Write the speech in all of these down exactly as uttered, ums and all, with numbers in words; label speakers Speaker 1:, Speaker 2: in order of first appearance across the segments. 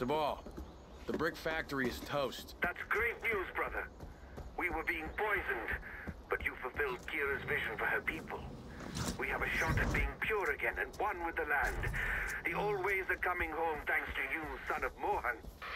Speaker 1: Sabal, the brick factory is toast.
Speaker 2: That's great news, brother. We were being poisoned, but you fulfilled Kira's vision for her people. We have a shot at being pure again and one with the land. The old ways are coming home thanks to you, son of Mohan.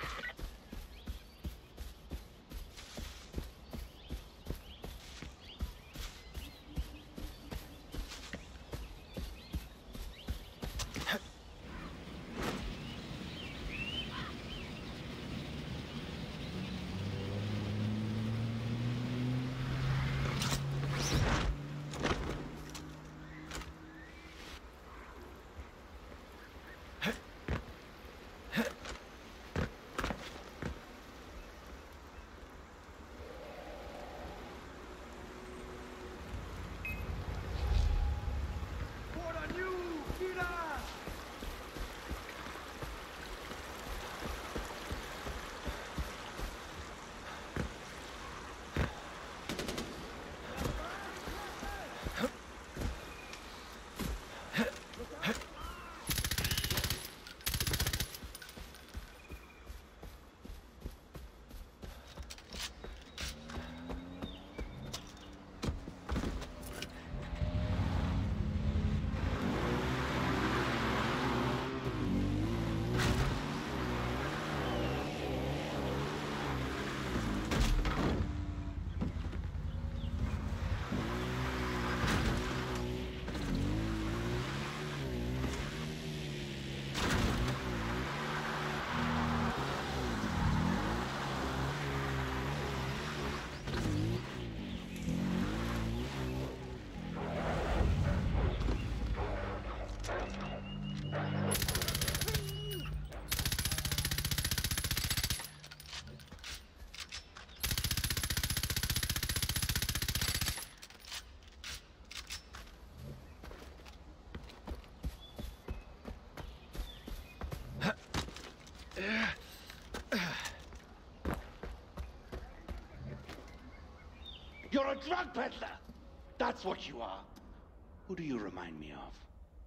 Speaker 3: You're a drug peddler! That's what you are. Who do you remind me of?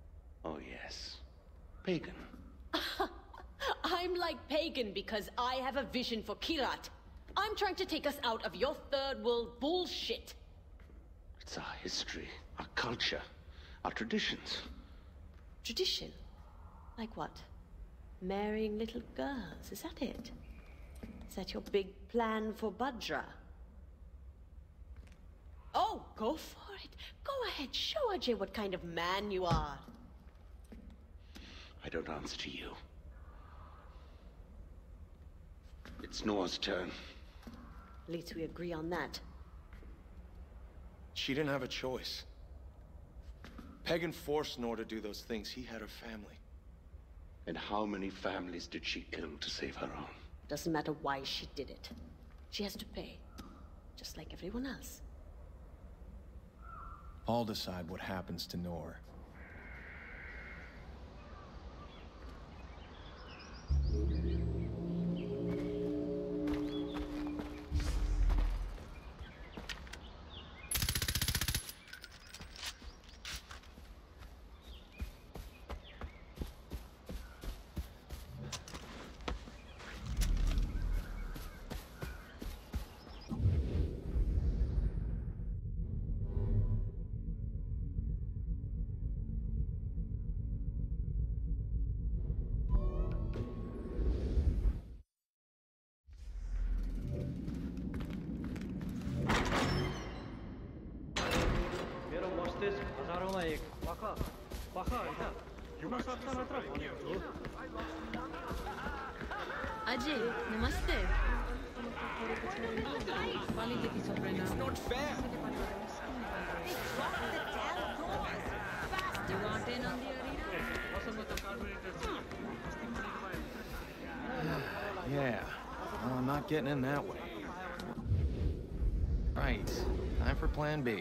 Speaker 3: Oh, yes. Pagan.
Speaker 4: I'm like Pagan because I have a vision for Kyrat. I'm trying to take us out of your third world bullshit.
Speaker 3: It's our history, our culture, our traditions.
Speaker 4: Tradition? Like what? Marrying little girls, is that it? Is that your big plan for Bhadra? Oh, go for it. Go ahead, show Ajay what kind of man you are.
Speaker 3: I don't answer to you. It's Noah's turn.
Speaker 4: At least we agree on that.
Speaker 1: She didn't have a choice. Pagan forced Noor to do those things. He had her family.
Speaker 3: And how many families did she kill to save her own?
Speaker 4: Doesn't matter why she did it. She has to pay. Just like everyone else.
Speaker 1: I'll decide what happens to Noor.
Speaker 5: Ajay, namaste.
Speaker 1: It's not fair!
Speaker 5: You want in on the arena?
Speaker 1: Yeah, well, I'm not getting in that way. Right, time for plan B.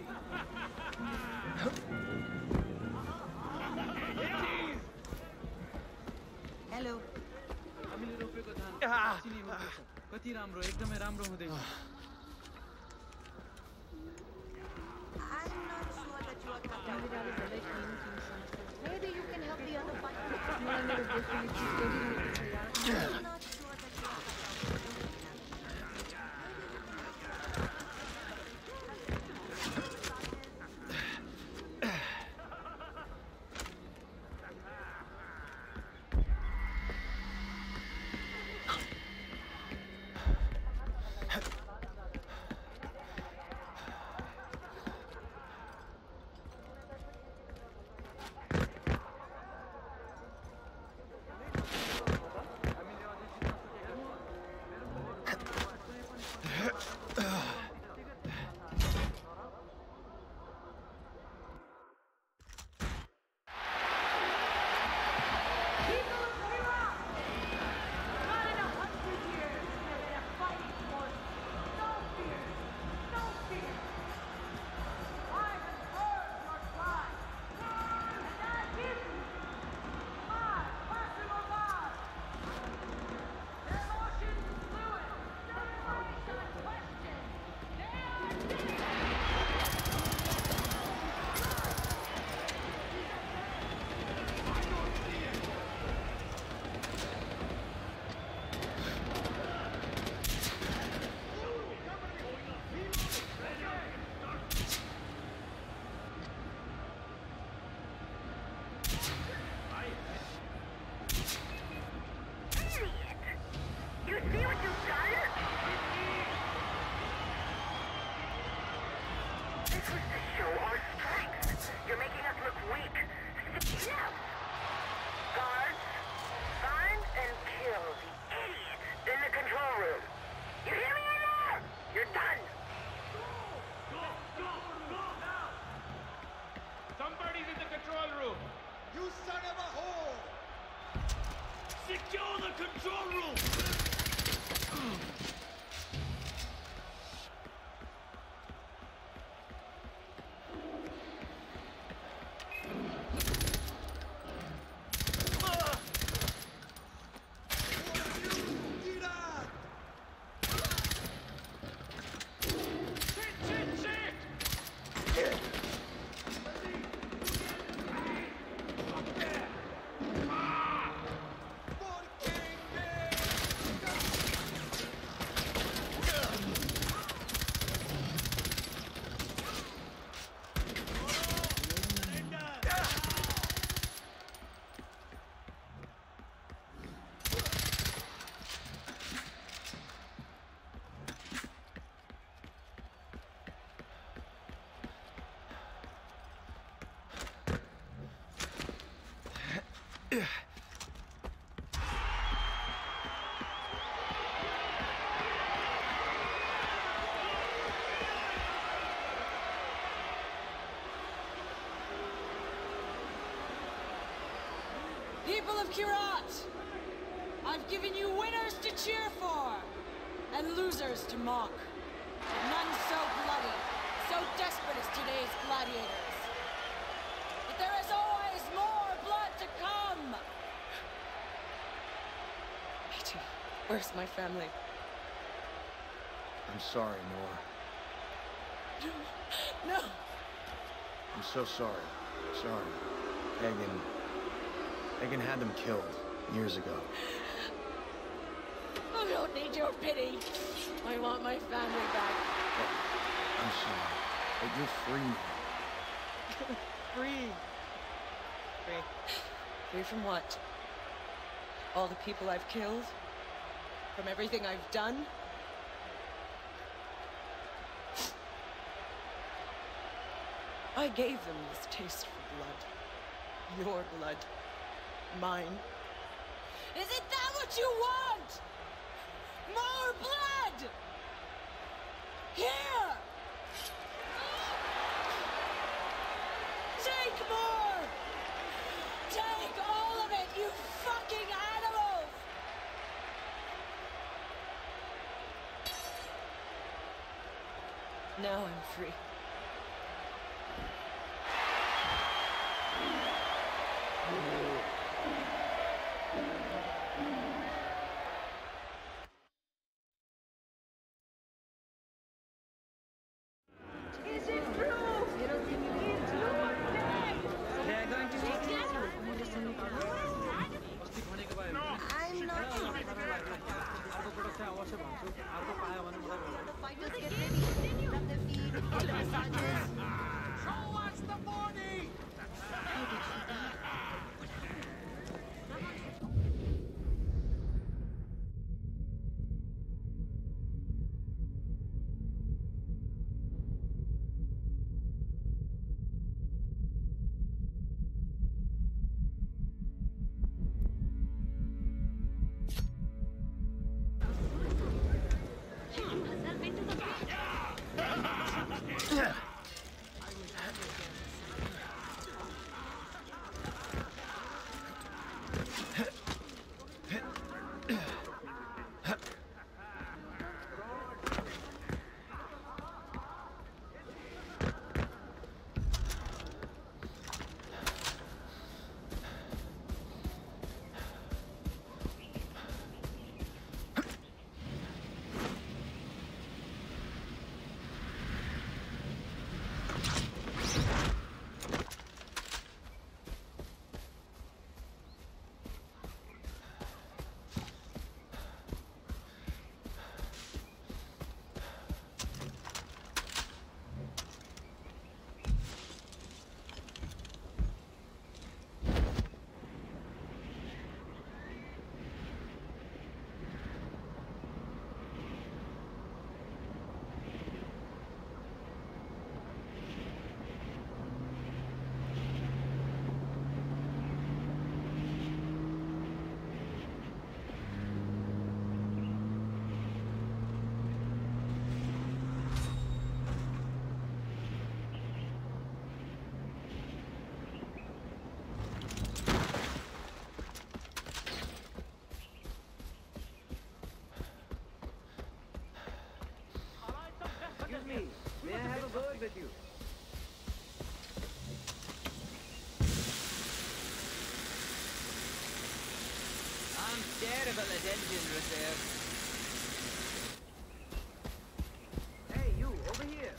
Speaker 5: Hello.
Speaker 1: Ah.
Speaker 5: I'm not sure that you are coming. Maybe you can help the other one.
Speaker 2: used to show our strength. You're making us look weak. Sit down. Guards, find and kill the idiot in the control room. You hear me or not? You're done.
Speaker 6: Go! Go! Go! Now! Somebody's in the control room!
Speaker 7: You son of a whore!
Speaker 6: Secure the control room!
Speaker 8: People of Kyrat, I've given you winners to cheer for, and losers to mock. But none so bloody, so desperate as today's gladiators. But there is always more blood to come! Matey, where's my family?
Speaker 1: I'm sorry, Nora.
Speaker 8: No, no!
Speaker 1: I'm so sorry. Sorry. Hagen... Hagen had them killed years ago.
Speaker 8: I don't need your pity. I want my family back.
Speaker 1: Look, I'm sorry, but you're free now.
Speaker 8: Free. Free. Free from what? All the people I've killed? From everything I've done? I gave them this taste for blood. Your blood. Mine. Is it that what you want? More blood! Here! Take more! Take all of it, you fucking animals! Now I'm free.
Speaker 9: Critical attention reserved.
Speaker 10: Hey, you, over here.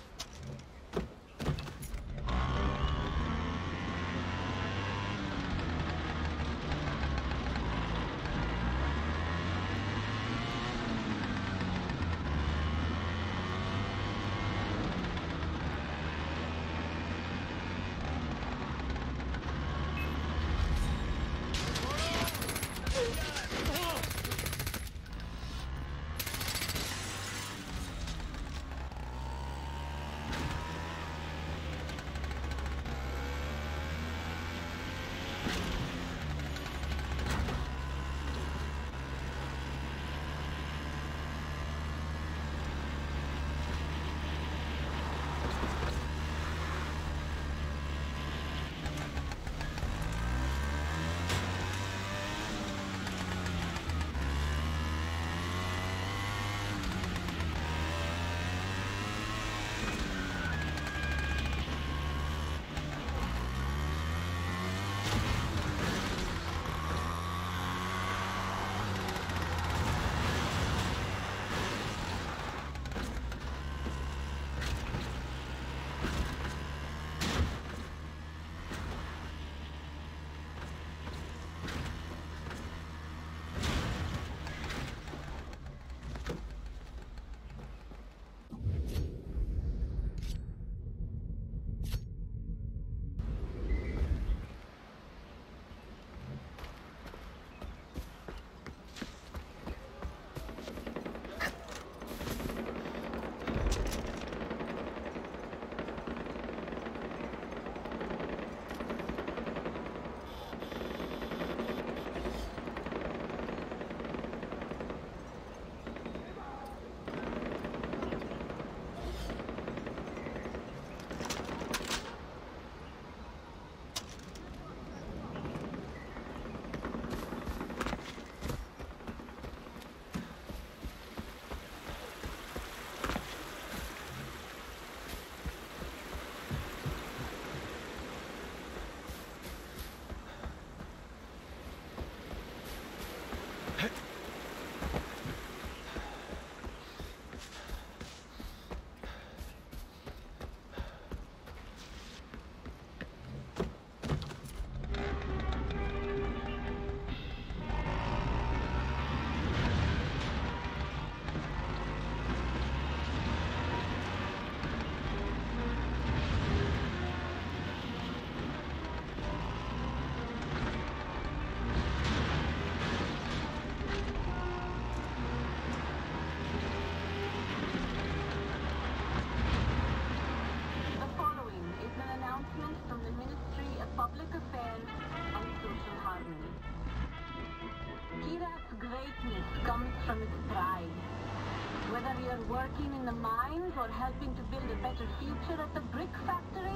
Speaker 11: Working in the mines or helping to build a better future at the brick factory,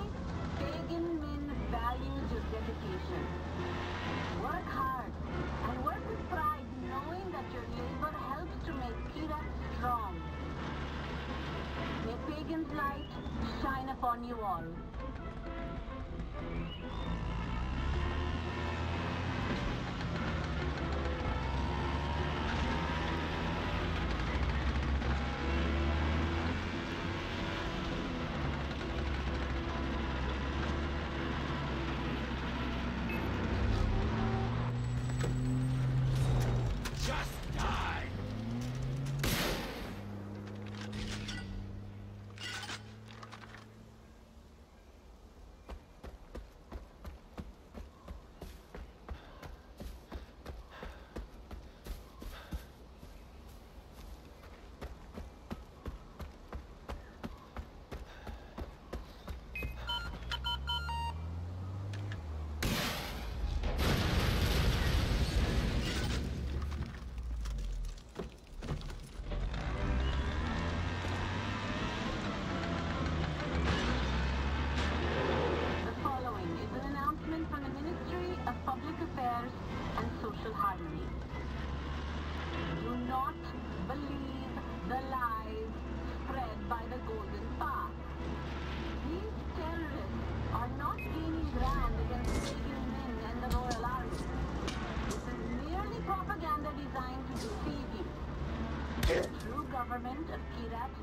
Speaker 11: Pagan Min values your dedication. Work hard and work with pride, knowing that your labor helps to make Kyrax strong. May Pagan's light shine upon you all.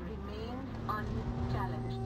Speaker 11: remained unchallenged.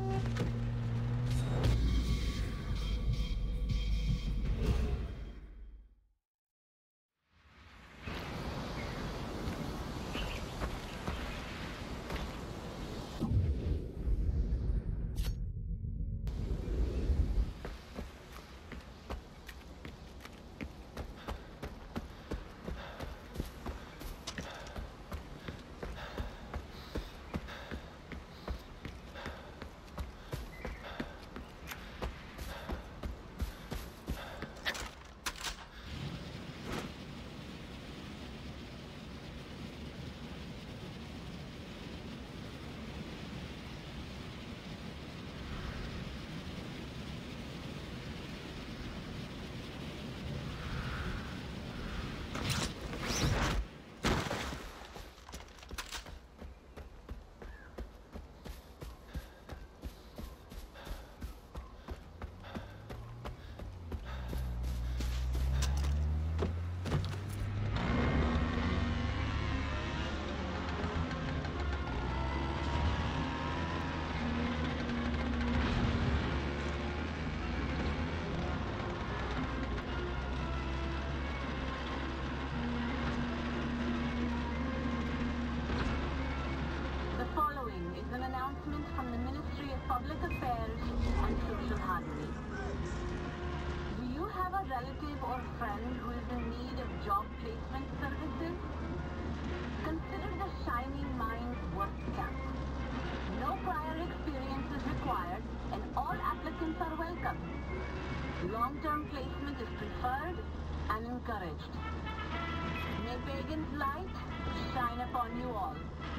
Speaker 11: From the Ministry of Public Affairs and Social Harmony. Do you have a relative or friend who is in need of job placement services? Consider the Shining Minds Work Camp. No prior experience is required and all applicants are welcome. Long-term placement is preferred and encouraged. May Pagan's light shine upon you all.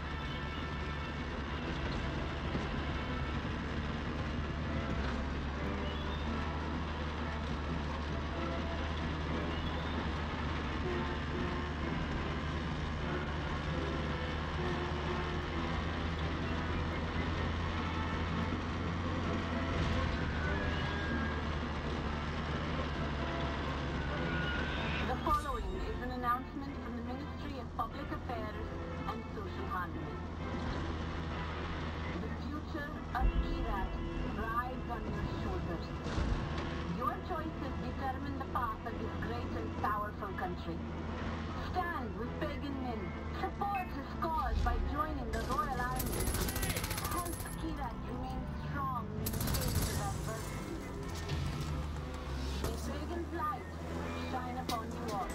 Speaker 11: Announcement from the Ministry of Public Affairs and Social Harmony. The future of Kyrat rides on your shoulders. Your choices determine the path of this great and powerful country. Stand with Pagan Min. Support his cause by joining the Royal Army. Help Kyrat remain strong in the face of adversity. May Pagan's light shine upon you all.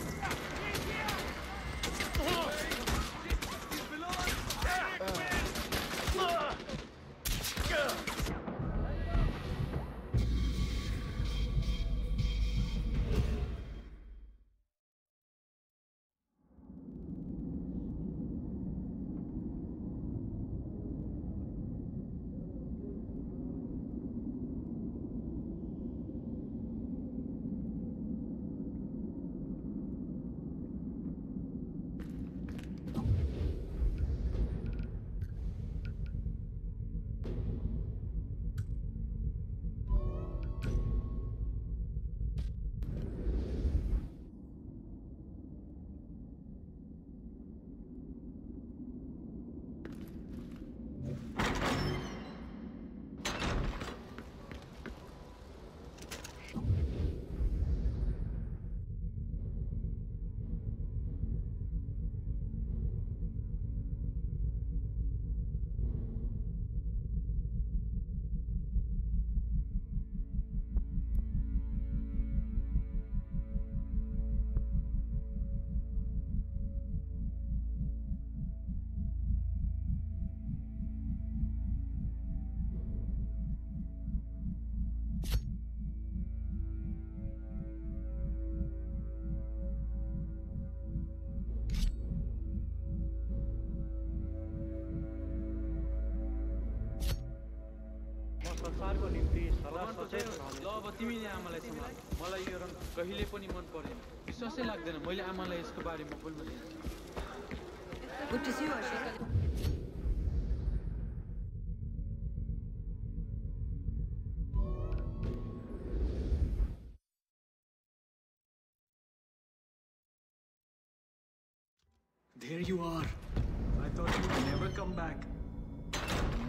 Speaker 9: संसारको निम्ति सदा सचेत रहने। ल अब तिमीले आमालाई सम्हाल। मलाई यो रङ कहिले पनि मन परेन। विश्वासै लाग्दैन मैले आमालाई यसको बारेमा बोल्न दिएँ।
Speaker 5: Good to see you, Ashika.
Speaker 12: There you are. I thought you would never come back.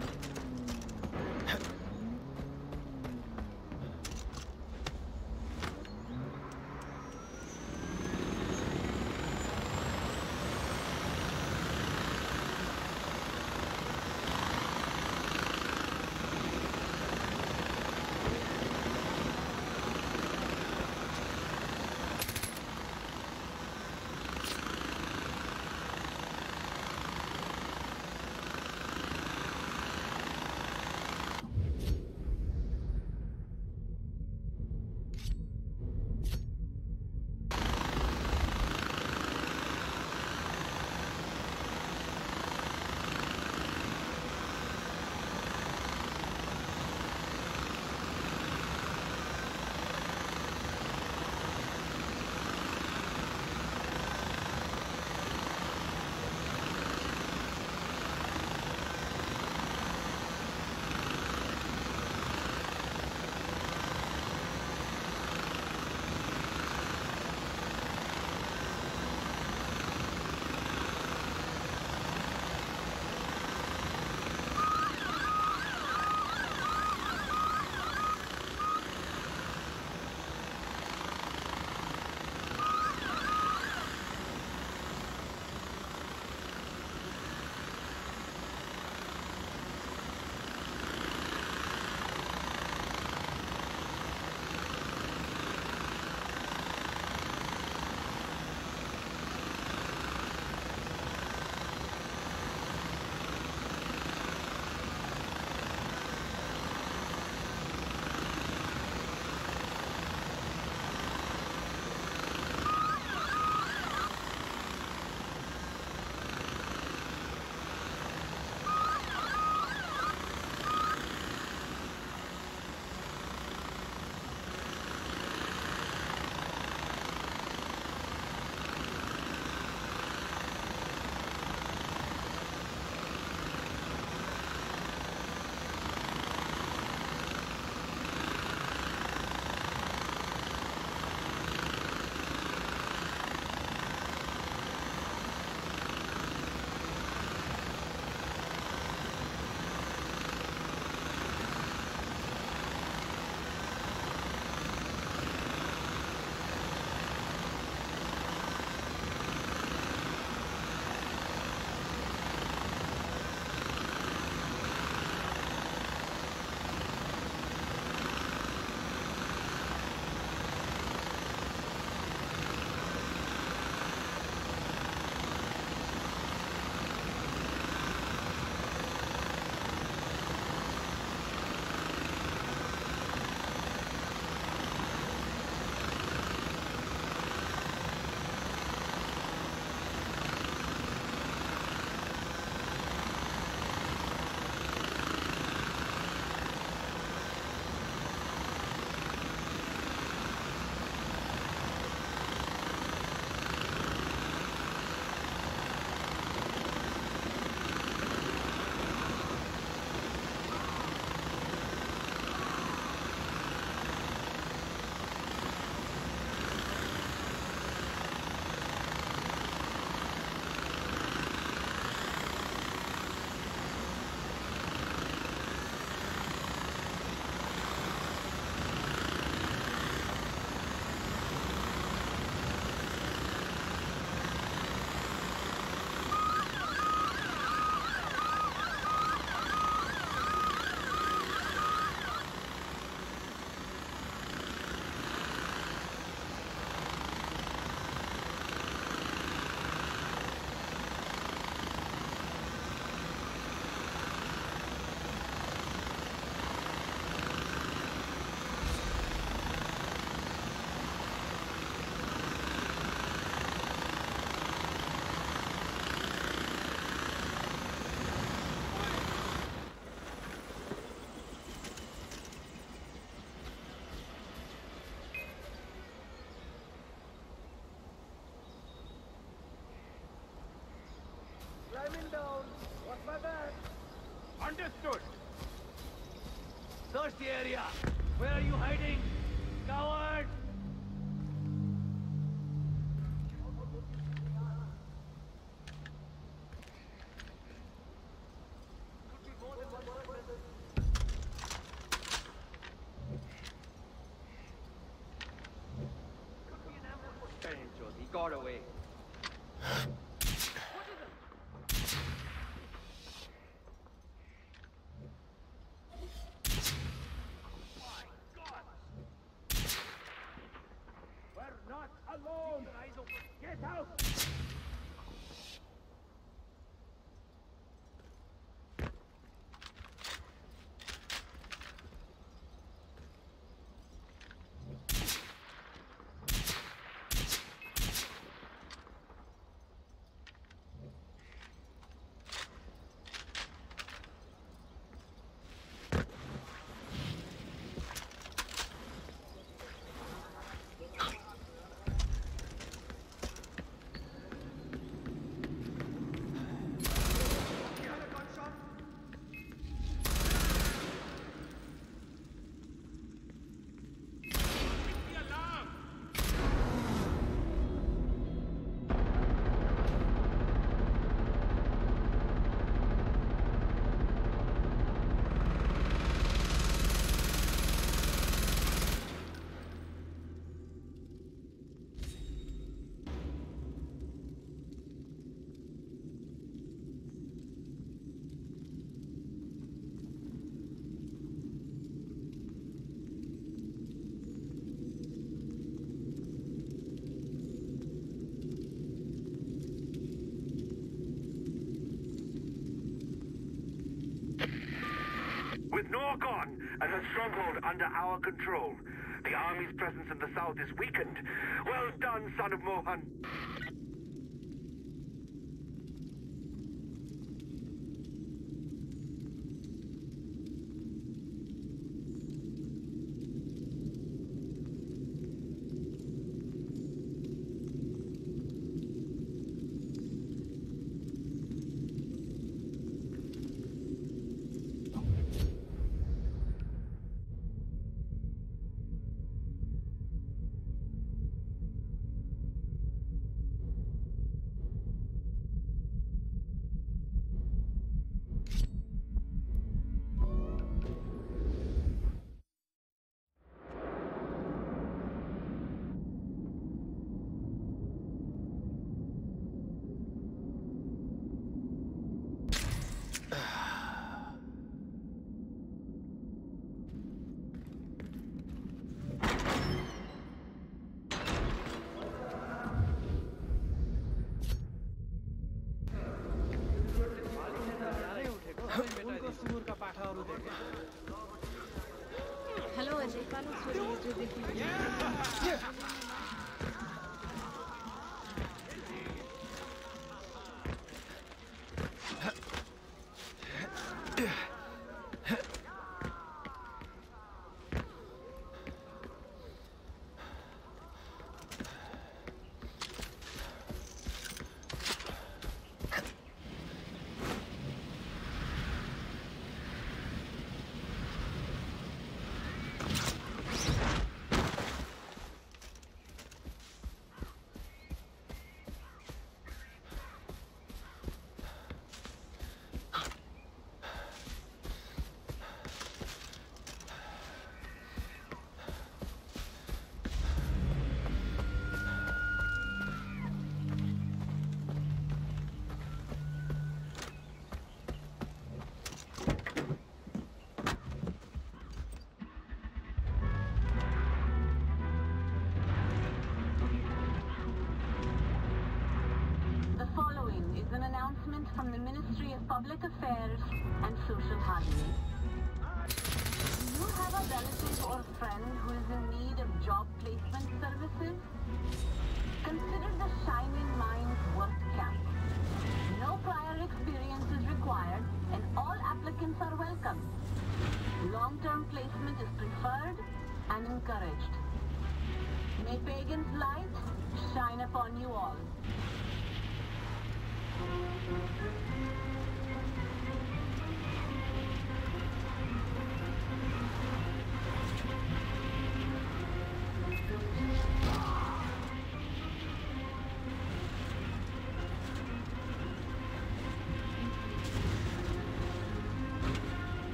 Speaker 6: Climbing down. Watch my back. Understood.
Speaker 10: Search the area. Where are you hiding? Coward! got away.
Speaker 6: We're not alone! Get out!
Speaker 2: With Nor gone and her stronghold under our control, the army's presence in the south is weakened. Well done, son of Mohan.
Speaker 5: Hello, Ajay. Paano sorry,
Speaker 11: from the Ministry of Public Affairs and Social Harmony. Do you have a relative or friend who is in need of job placement services? Consider the Shining Minds Work Camp. No prior experience is required and all applicants are welcome. Long-term placement is preferred and encouraged. May Pagan's light shine upon you all.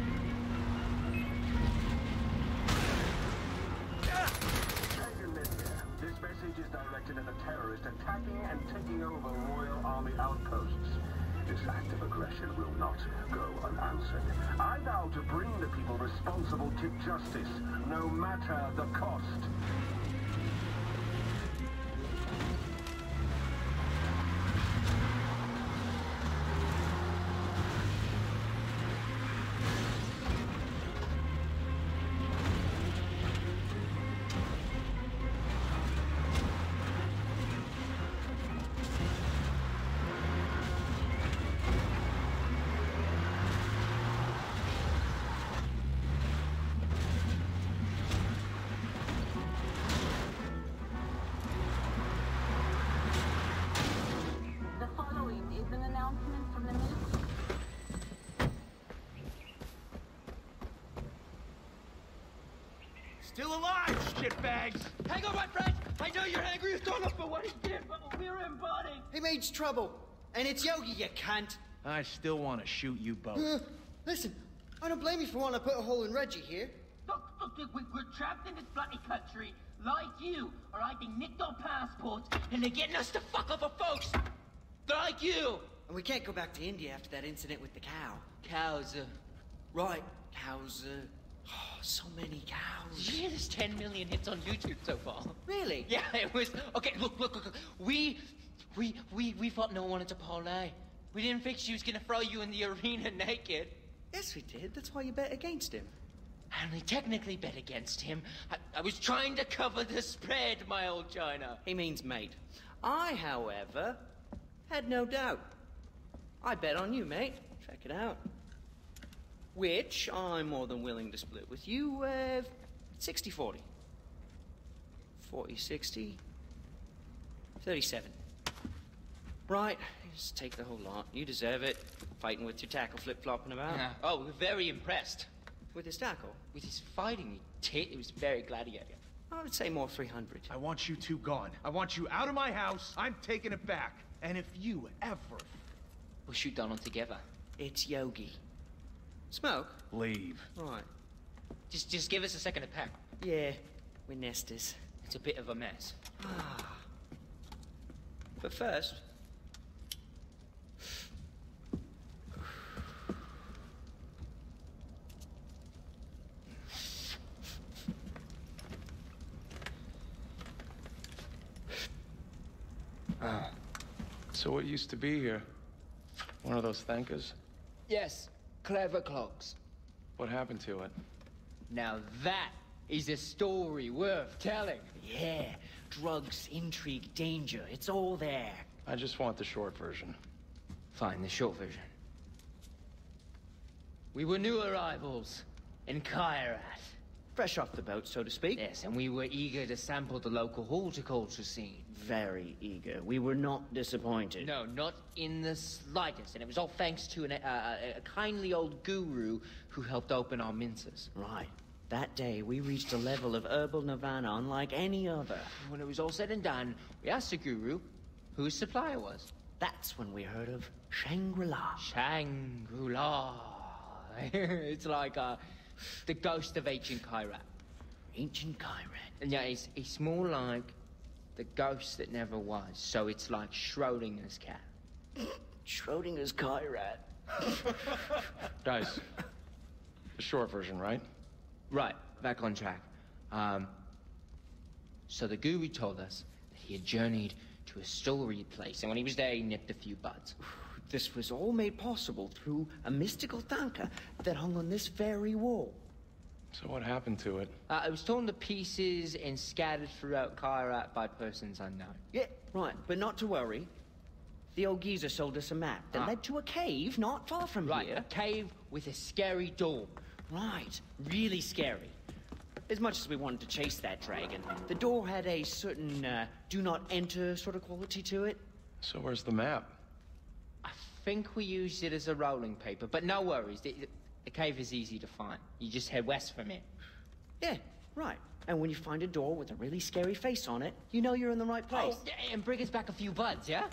Speaker 6: Dragon Master.
Speaker 12: suspected of a terrorist attacking and taking over Royal Army outposts. This act of aggression will not go unanswered. I vow to bring the people responsible to justice, no matter the cost.
Speaker 6: Still alive, shitbags!
Speaker 10: Hang on, my friend! I know you're angry with Donald for what he did, but we're embodied!
Speaker 13: He means trouble, and it's Yogi, you cunt!
Speaker 1: I still want to shoot you both.
Speaker 13: Uh, listen, I don't blame you for wanting to put a hole in Reggie here.
Speaker 10: Look, look, look, we- we're trapped in this bloody country, like you, are hiding nicked our passports, and they're getting us to fuck over folks like you!
Speaker 13: And we can't go back to India after that incident with the cow.
Speaker 10: Cows, uh...
Speaker 13: Right, cows, uh... Oh, so many cows.
Speaker 10: Did you hear there's ten million hits on YouTube so far?
Speaker 13: Really?
Speaker 10: Yeah, it was... Okay, look, look, look, look. We... We... We... We thought no one wanted to parlay. We didn't think she was gonna throw you in the arena naked.
Speaker 13: Yes, we did. That's why you bet against him.
Speaker 10: I only technically bet against him. I, I was trying to cover the spread, my old China.
Speaker 13: He means mate. I, however, had no doubt. I bet on you, mate. Check it out. Which I'm more than willing to split with you, uh, sixty forty. forty sixty. thirty-seven. Right, just take the whole lot. You deserve it. Fighting with your tackle flip-flopping about.
Speaker 10: Yeah. Oh, we're very impressed.
Speaker 13: With his tackle?
Speaker 10: With his fighting, you tit. It was very gladiator.
Speaker 13: I would say more three hundred.
Speaker 1: I want you two gone. I want you out of my house. I'm taking it back. And if you ever...
Speaker 10: We'll shoot Donald together.
Speaker 13: It's Yogi. Smoke?
Speaker 1: Leave.
Speaker 13: Right.
Speaker 10: Just just give us a second to pack.
Speaker 13: Yeah, we're nesters.
Speaker 10: It's a bit of a mess.
Speaker 13: Ah. But first...
Speaker 1: Ah. So what used to be here? One of those thankers?
Speaker 10: Yes, clever clogs.
Speaker 1: What happened to it?
Speaker 10: Now that is a story worth telling.
Speaker 13: Yeah, drugs, intrigue, danger, it's all there.
Speaker 1: I just want the short version.
Speaker 10: Fine, the short version. We were new arrivals in Kyrat.
Speaker 13: Fresh off the boat, so to speak.
Speaker 10: Yes, and we were eager to sample the local horticulture scene.
Speaker 13: Very eager. We were not disappointed.
Speaker 10: No, not in the slightest. And it was all thanks to an, uh, a kindly old guru who helped open our minces.
Speaker 13: Right. That day, we reached a level of herbal nirvana unlike any other.
Speaker 10: When it was all said and done, we asked the guru who his supplier was.
Speaker 13: That's when we heard of Shangri-La.
Speaker 10: Shangri-La. It's like, uh, the ghost of ancient Kyrat.
Speaker 13: Ancient Kyrat.
Speaker 10: And yeah, it's, it's more like the ghost that never was. So it's like Schrodinger's cat.
Speaker 13: Schrodinger's Kyrat.
Speaker 1: Guys, the short version, right?
Speaker 10: Right, back on track. Um, so the guru told us that he had journeyed to a storied place, and when he was there, he nipped a few buds.
Speaker 13: This was all made possible through a mystical tanka that hung on this very wall.
Speaker 1: So what happened to it?
Speaker 10: Uh, it was torn to pieces and scattered throughout Kyrat by persons unknown.
Speaker 13: Yeah, right, but not to worry. The old geezer sold us a map that
Speaker 10: Ah.
Speaker 13: led to a cave not far from
Speaker 10: Right,
Speaker 13: here.
Speaker 10: a cave with a scary door.
Speaker 13: Right, really scary. As much as we wanted to chase that dragon, the door had a certain uh, do not enter sort of quality to it.
Speaker 1: So where's the map?
Speaker 10: I think we used it as a rolling paper, but no worries. The, the cave is easy to find. You just head west from it.
Speaker 13: Yeah, right. And when you find a door with a really scary face on it, you know you're in the right place.
Speaker 10: Oh, and bring us back a few buds, yeah?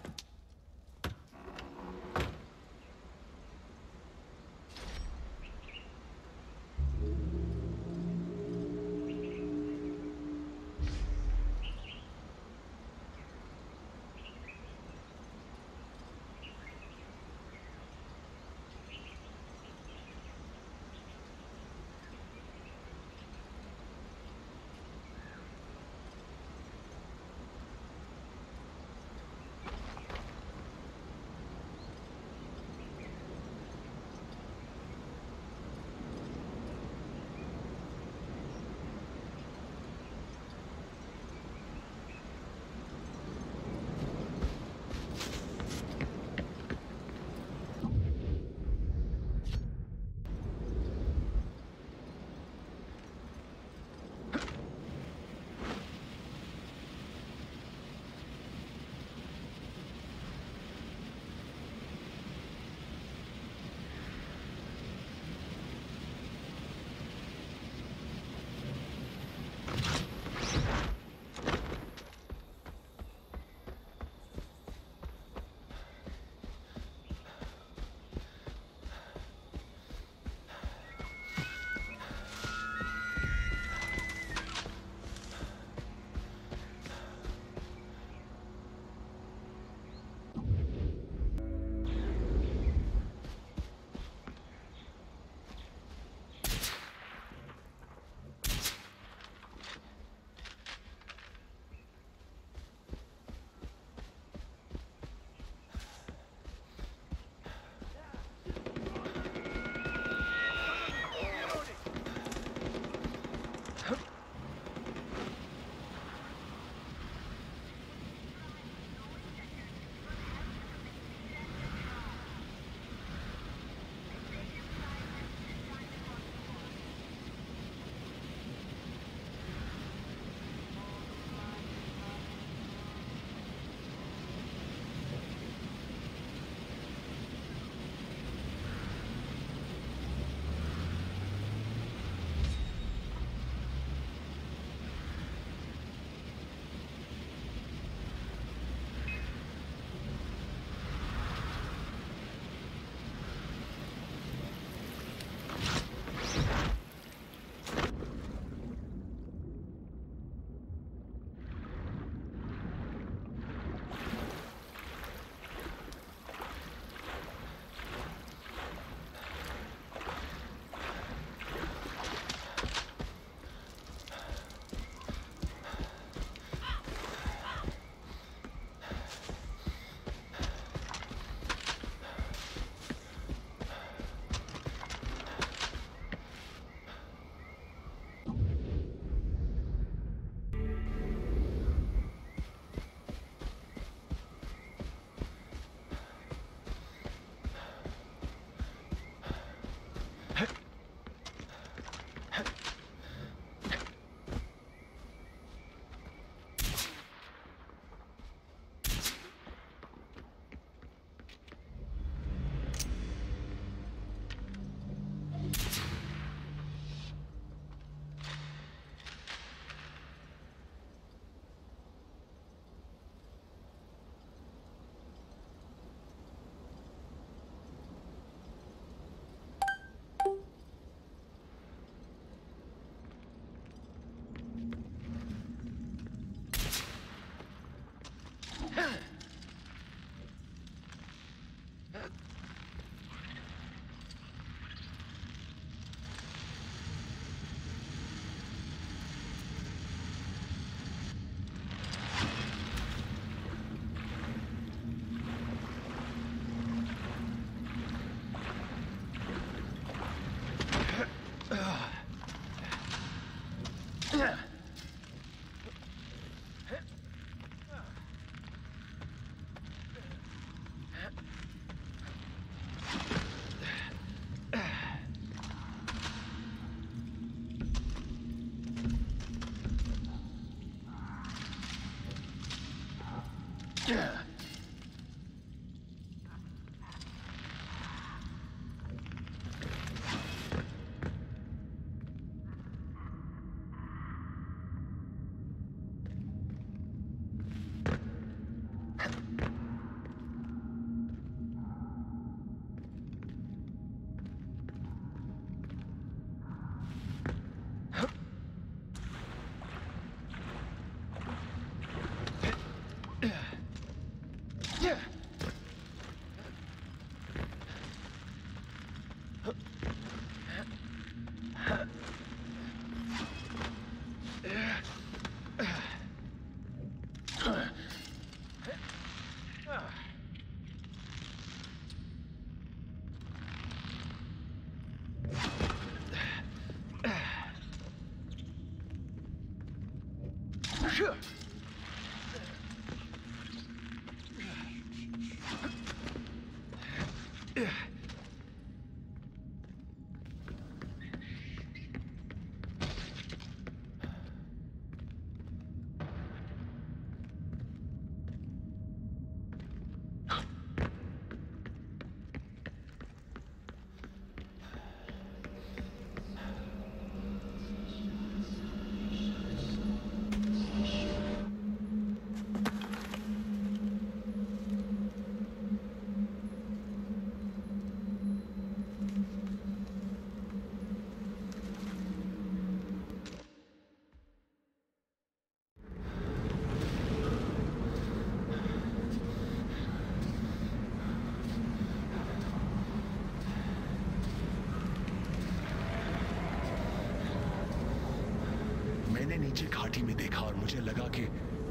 Speaker 14: मैंने नीचे घाटी में देखा और मुझे लगा कि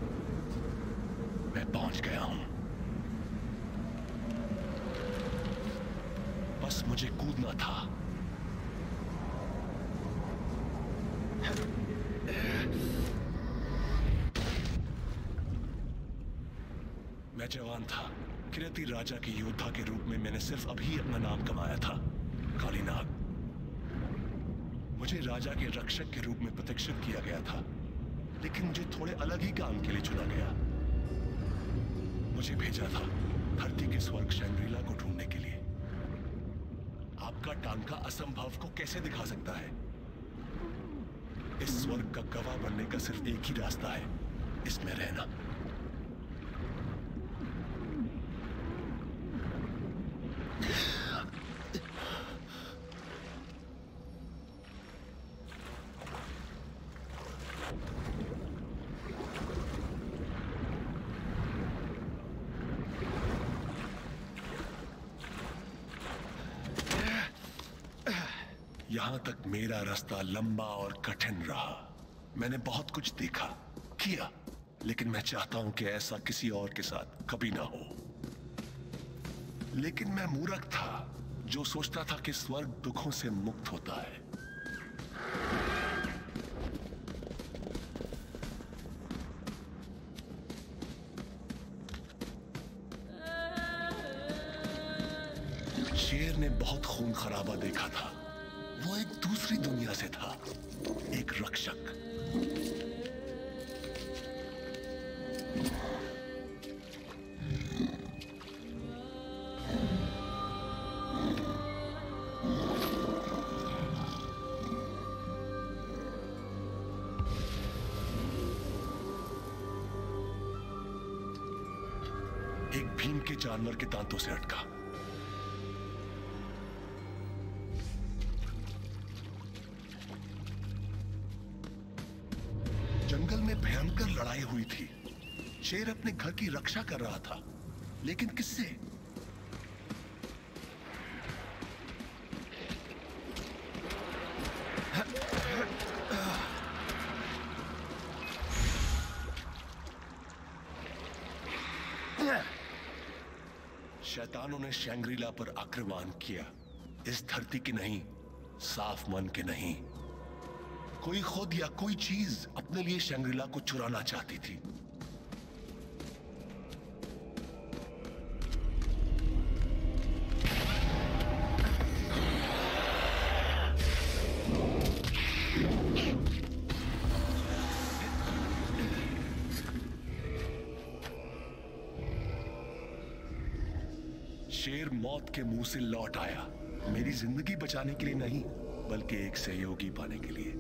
Speaker 14: मैं पहुंच गया हूं। बस मुझे कूदना था। मैं जवान था। किरती राजा के योद्धा के रूप में मैंने सिर्फ अभी अपना नाम कमाया था, कालीनाग। मुझे राजा के रक्षक के रूप में प्रतिष्ठित किया गया था, लेकिन मुझे थोड़े अलग ही काम के लिए चुना गया। मुझे भेजा था धरती के स्वर्ग शैंग्रीला को ढूंढने के लिए। आपका टांका असंभव को कैसे दिखा सकता है? इस स्वर्ग का गवाह बनने का सिर्फ एक ही रास्ता है, इसमें रहना। यहां तक मेरा रास्ता लंबा और कठिन रहा। मैंने बहुत कुछ देखा, किया, लेकिन मैं चाहता हूं कि ऐसा किसी और के साथ कभी ना हो। लेकिन मैं मूर्ख था जो सोचता था कि स्वर्ग दुखों से मुक्त होता है। शेर ने बहुत खून खराबा देखा था। वो एक दूसरी दुनिया से था, एक रक्षक। एक भीम के जानवर के दांतों से अटका। जंगल में भयंकर लड़ाई हुई थी। शेर अपने घर की रक्षा कर रहा था, लेकिन किससे? शैतानों ने शैंग्रीला पर आक्रमण किया। इस धरती की नहीं, साफ मन के नहीं। कोई खुद या कोई चीज अपने लिए शंग्रीला को चुराना चाहती थी। शेर मौत के मुंह से लौट आया, मेरी जिंदगी बचाने के लिए नहीं, बल्कि एक सहयोगी पाने के लिए।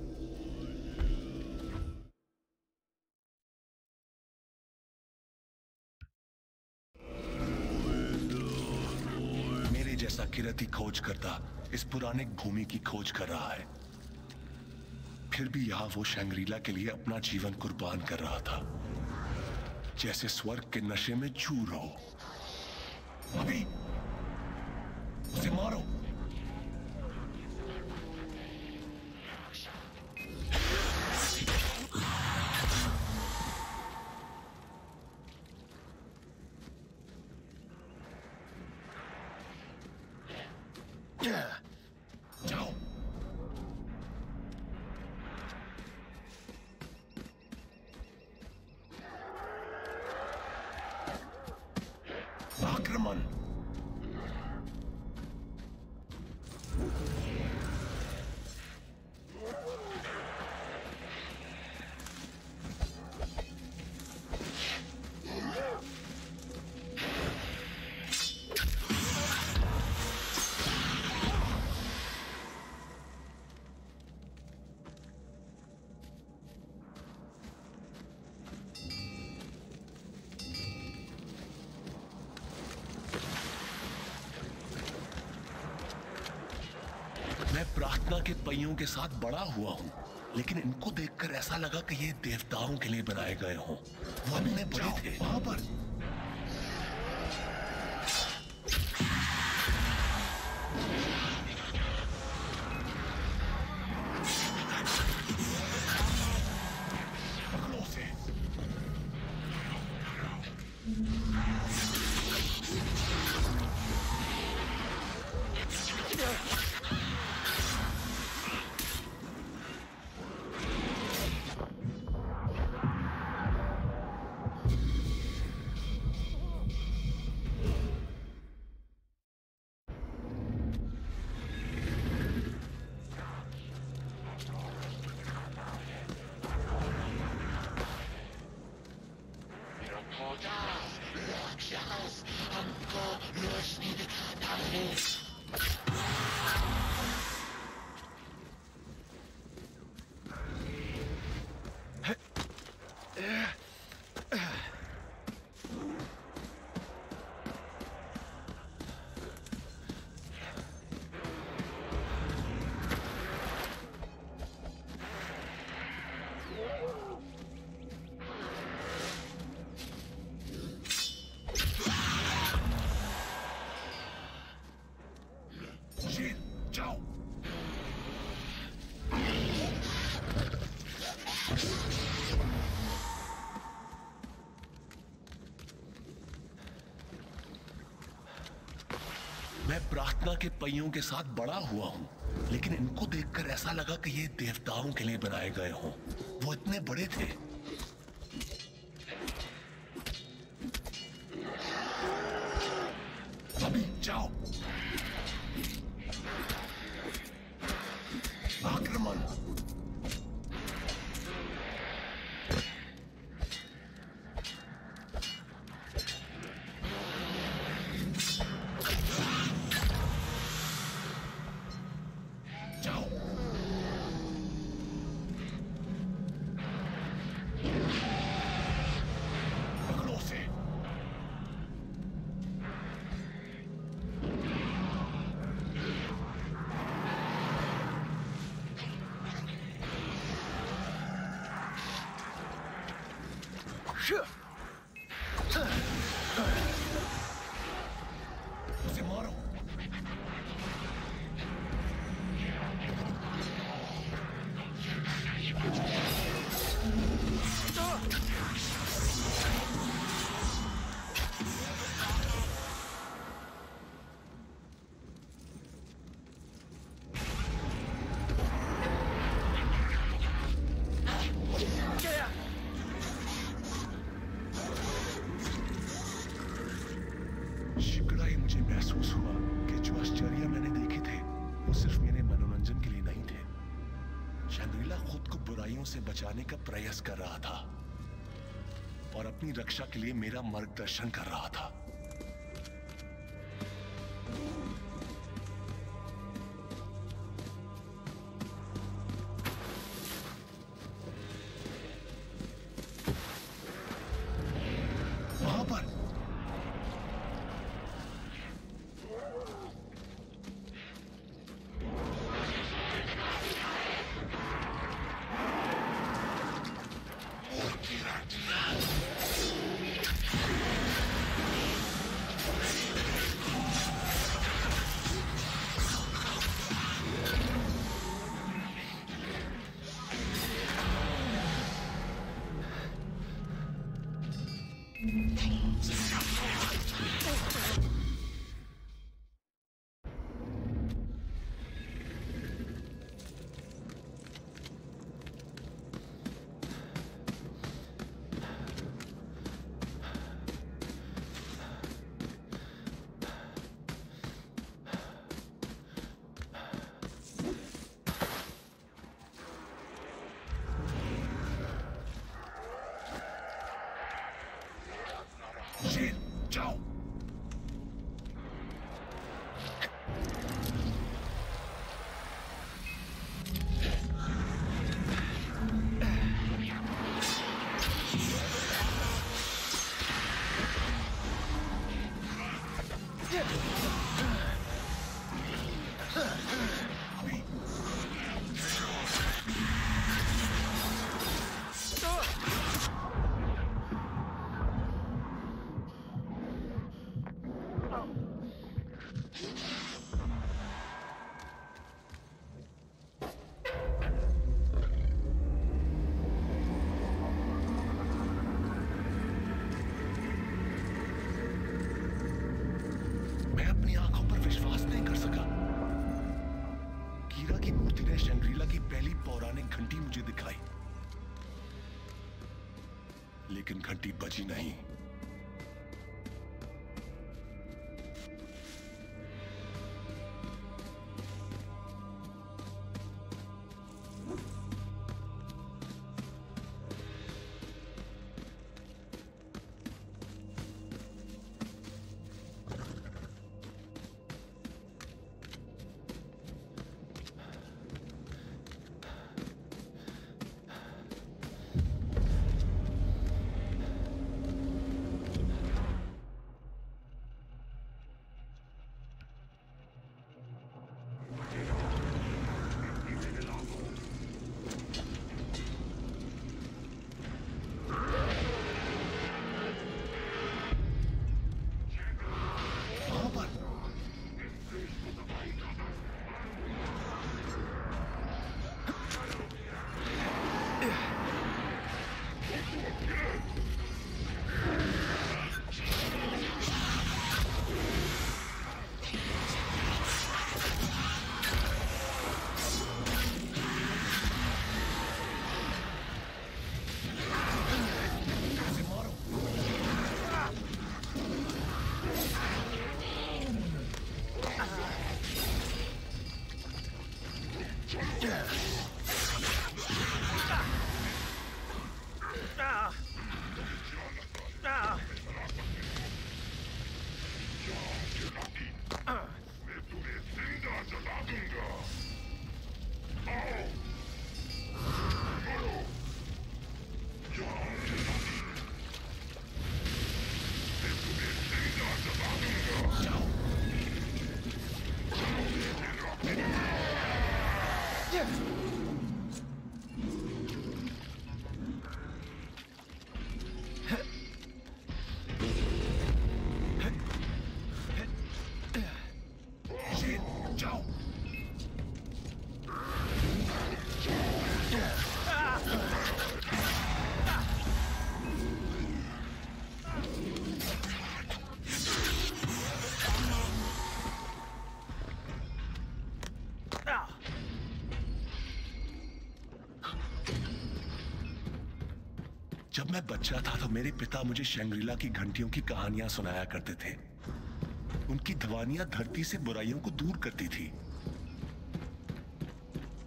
Speaker 14: मेरे जैसा किरती खोज करता इस पुराने भूमि की खोज कर रहा है, फिर भी यहां वो शंग्रीला के लिए अपना जीवन कुर्बान कर रहा था, जैसे स्वर्ग के नशे में चूर हो। अभी उसे मारो। जाओ। आक्रमण। मैं प्रार्थना के पहियों के साथ बड़ा हुआ हूं, लेकिन इनको देखकर ऐसा लगा कि ये देवताओं के लिए बनाए गए हों। वो इतने बड़े थे। वहां पर मैं प्रार्थना के पहियों के साथ बड़ा हुआ हूं, लेकिन इनको देखकर ऐसा लगा कि ये देवताओं के लिए बनाए गए हों। वो इतने बड़े थे। अभी जाओ। आक्रमण। उसे मारो। शैंग्रीला खुद को बुराइयों से बचाने का प्रयास कर रहा था और अपनी रक्षा के लिए मेरा मार्गदर्शन कर रहा था। वहां पर जाओ। लेकिन घंटी बजी नहीं। जब मैं बच्चा था तो मेरे पिता मुझे शैंग्रीला की घंटियों की कहानियां सुनाया करते थे। उनकी ध्वनियां धरती से बुराइयों को दूर करती थी।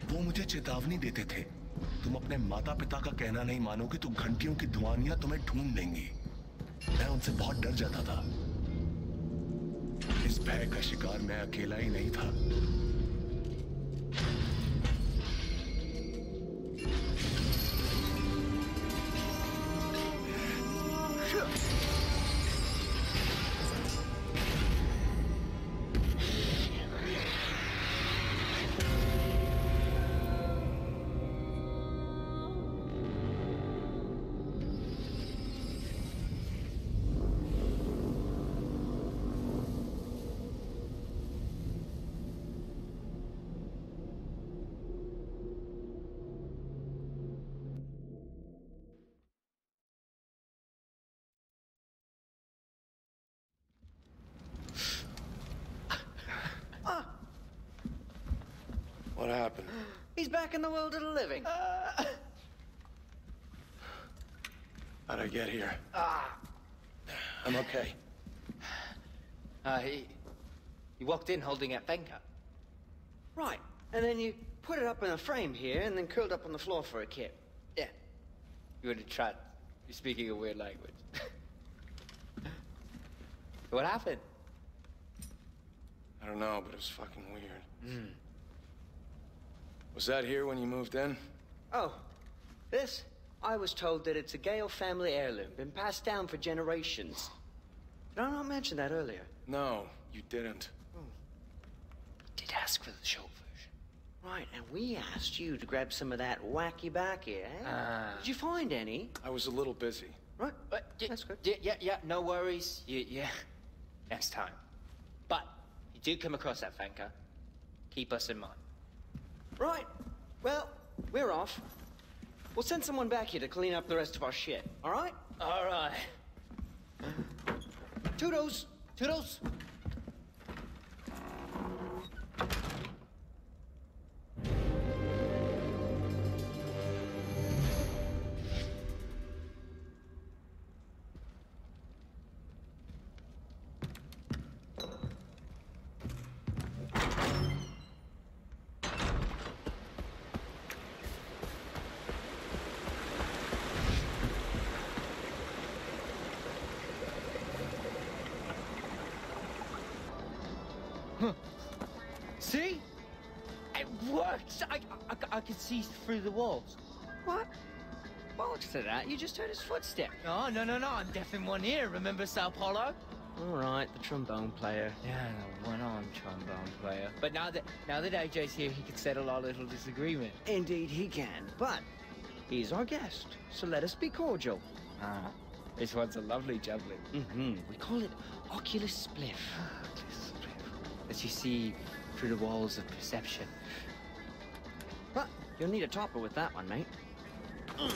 Speaker 14: वो मुझे चेतावनी देते थे, तुम अपने माता पिता का कहना नहीं मानोगे तो घंटियों की धुआनियां तुम्हें ढूंढ लेंगी। मैं उनसे बहुत डर जाता था। इस भय का शिकार मैं अकेला ही नहीं था।
Speaker 1: What happened?
Speaker 13: He's back in the world of the living. Uh,
Speaker 1: How'd I get here? Ah, I'm okay.
Speaker 10: Uh, he... He walked in holding that Fenka.
Speaker 13: Right, and then you put it up in a frame here and then curled up on the floor for a kip. Yeah.
Speaker 10: You would have tried. You're speaking a weird language. What happened?
Speaker 1: I don't know, but it was fucking weird.
Speaker 10: Mm.
Speaker 1: Was that here when you moved in?
Speaker 13: Oh, this? I was told that it's a Gale family heirloom, been passed down for generations. Did I not mention that earlier?
Speaker 1: No, you didn't.
Speaker 13: Oh.
Speaker 10: Did ask for the short version.
Speaker 13: Right, and we asked you to grab some of that wacky backy, eh?
Speaker 10: Uh,
Speaker 13: Did you find any?
Speaker 1: I was a little busy.
Speaker 13: Right,
Speaker 10: but
Speaker 13: that's good.
Speaker 10: Yeah, yeah, yeah, no worries. Yeah, yeah. Next time. But if you do come across that Fenka, keep us in mind.
Speaker 13: Right. Well, we're off. We'll send someone back here to clean up the rest of our shit, all right?
Speaker 10: All right.
Speaker 13: Toodles!
Speaker 10: Toodles! See? It works! I, I, I could see through the walls.
Speaker 13: What? Bollocks to that. You just heard his footstep.
Speaker 10: Oh, no, no, no. I'm deaf in one ear. Remember Sao Paulo?
Speaker 13: All right, the trombone player.
Speaker 10: Yeah, the one-armed trombone player. But now that now that A J's here, he can settle our little disagreement.
Speaker 13: Indeed he can, but he's our guest, so let us be cordial.
Speaker 10: Ah, this one's a lovely jubbly.
Speaker 13: Mm-hmm. We call it Oculus Spliff.
Speaker 10: Oculus Spliff. As you see through the walls of perception.
Speaker 13: But you'll need a topper with that one, mate. Mm.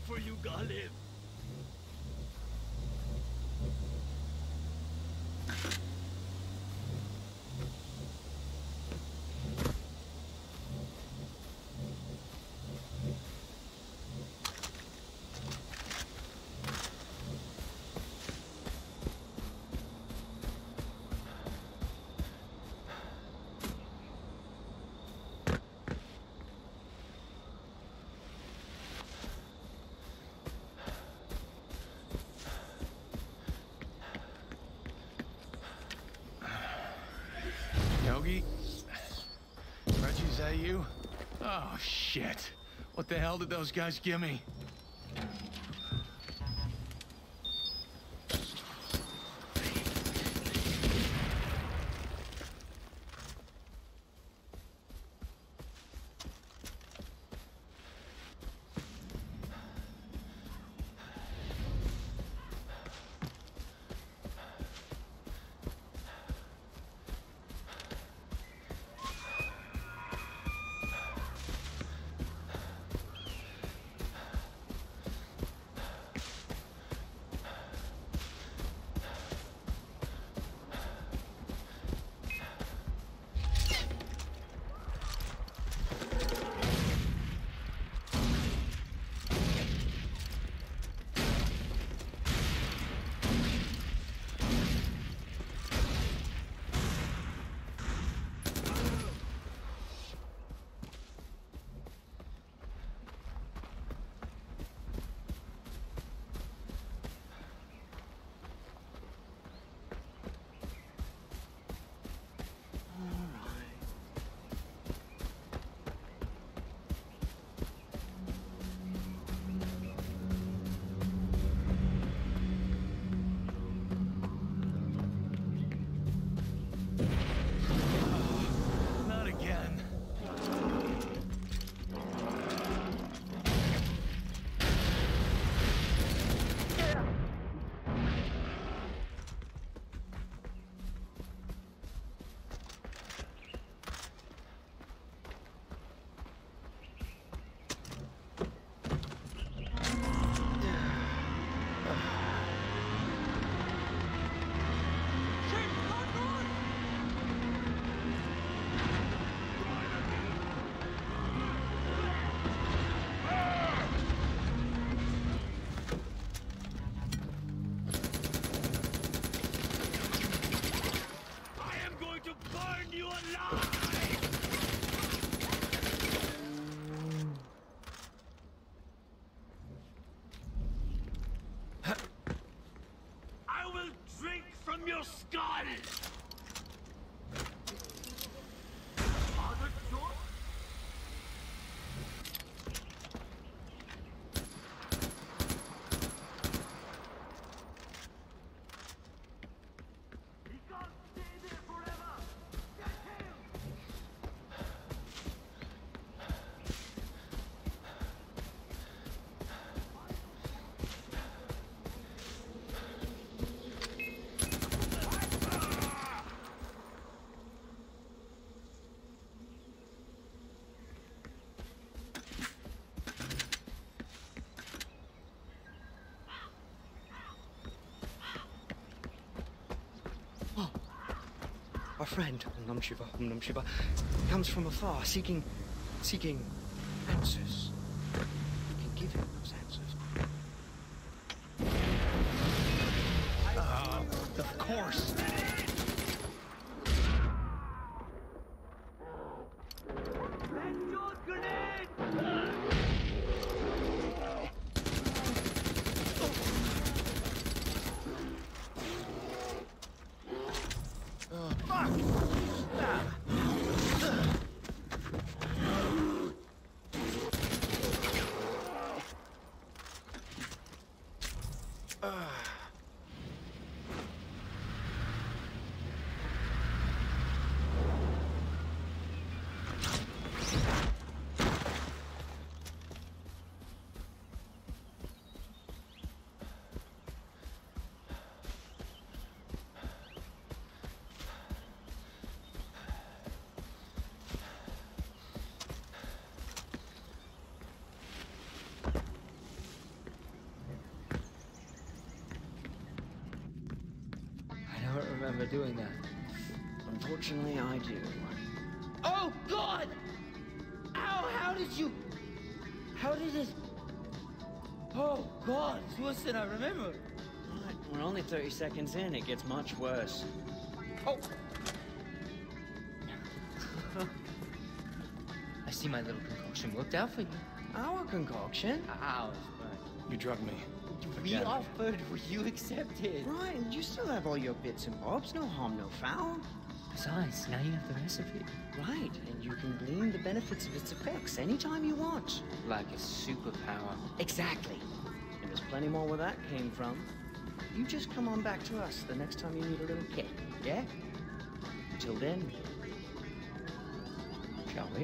Speaker 15: for you, Ghalib.
Speaker 1: Yogi? Reggie, is that you? Oh, shit. What the hell did those guys give me?
Speaker 15: Your skull!
Speaker 13: Our friend, Om Nam Shiva, Om Nam Shiva, comes from afar, seeking, seeking answers. We can give him those answers.
Speaker 1: Uh, of course.
Speaker 10: remember doing that.
Speaker 13: Unfortunately, I do.
Speaker 10: Oh, God! Ow, how did you... How did it... Oh, God, it's worse than I remember.
Speaker 13: Right, we're only thirty seconds in. It gets much worse.
Speaker 10: Oh! I see my little concoction worked out for you.
Speaker 13: Our concoction?
Speaker 10: Ours, right.
Speaker 1: You drugged me.
Speaker 10: We
Speaker 1: Again.
Speaker 10: offered, you accepted.
Speaker 13: Right, and you still have all your bits and bobs. No harm, no foul.
Speaker 10: Besides, now you have the recipe.
Speaker 13: Right, and you can glean the benefits of its effects anytime you want.
Speaker 10: Like a superpower.
Speaker 13: Exactly. And there's plenty more where that came from. You just come on back to us the next time you need a little kick, yeah? Until then, shall we?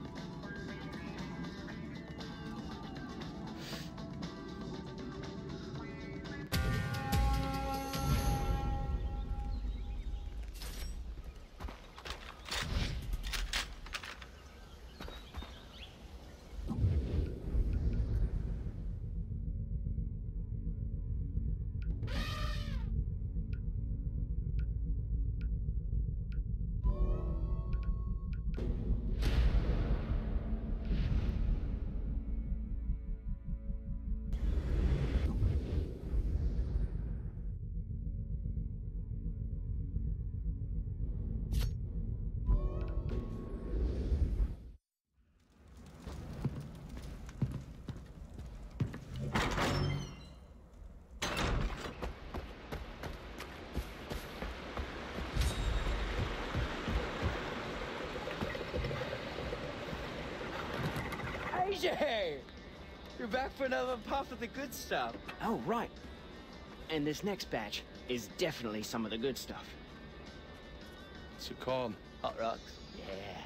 Speaker 13: A J! You're back for another puff of the good stuff. Oh, right. And this next batch is definitely some of the good stuff.
Speaker 1: What's it called?
Speaker 10: Hot rocks.
Speaker 13: Yeah.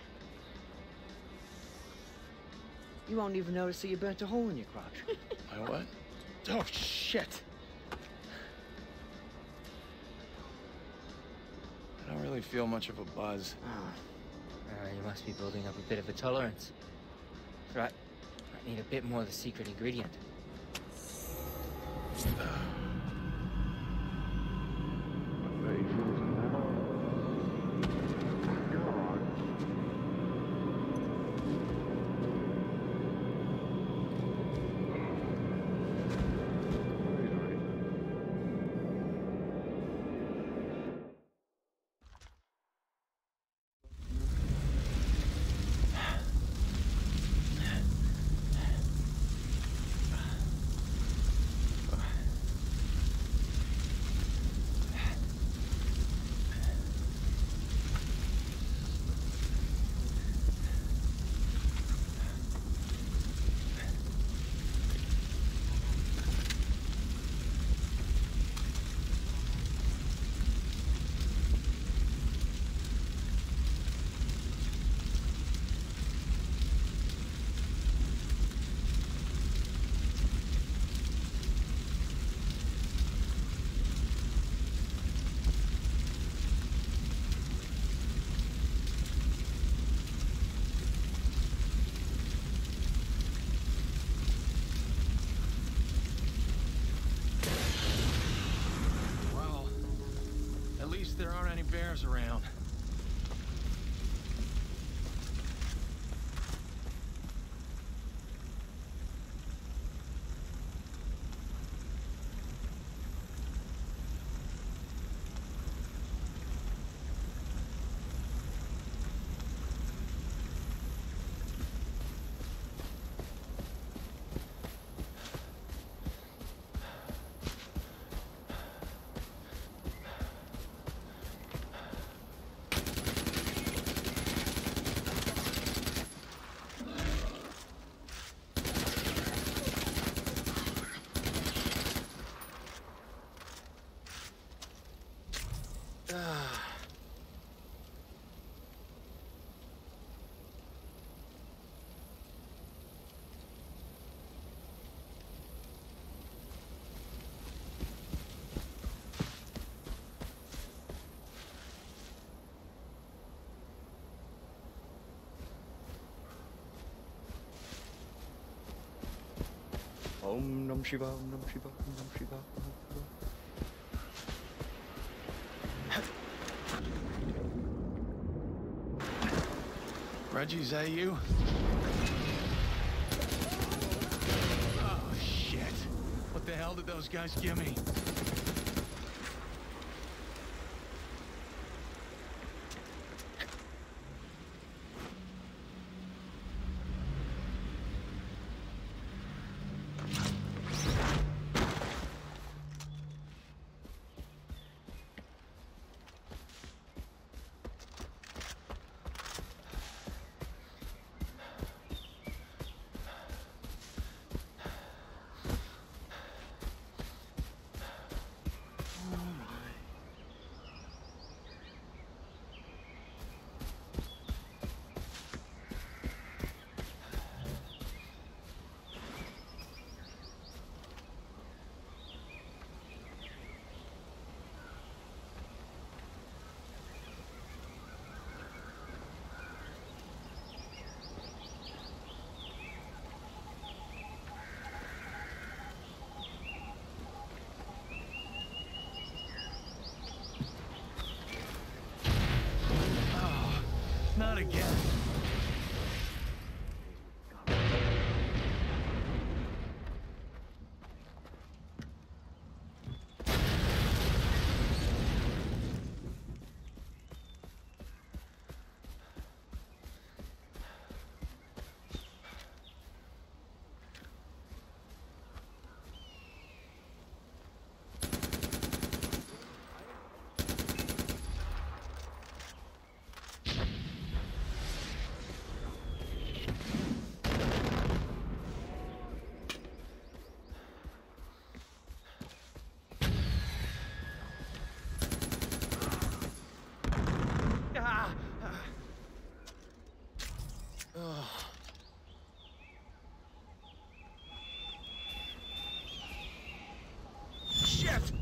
Speaker 13: You won't even notice that you burnt a hole in your crotch.
Speaker 1: My what? Oh, shit! I don't really feel much of a buzz.
Speaker 10: Oh. Uh, you must be building up a bit of a tolerance. That's right. I need a bit more of the secret ingredient.
Speaker 1: There aren't any bears around.
Speaker 13: Om Nam Shiva, Om Nam Shiva, Om Nam Shiva, Om Nam Shiva.
Speaker 1: Reggie, is that you? Oh, shit. What the hell did those guys give me? Not again. Shit!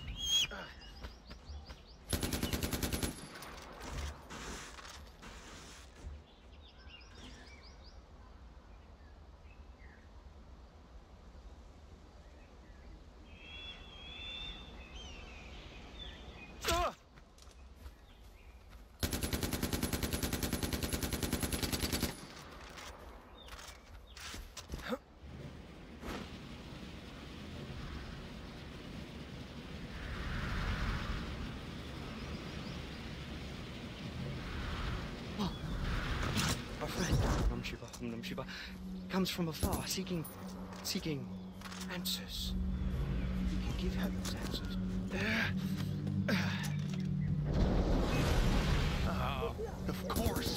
Speaker 16: Our friend, Nam Shiva, Nam Shiva, comes from afar, seeking, seeking answers. We can give her those answers.
Speaker 1: Oh, of course.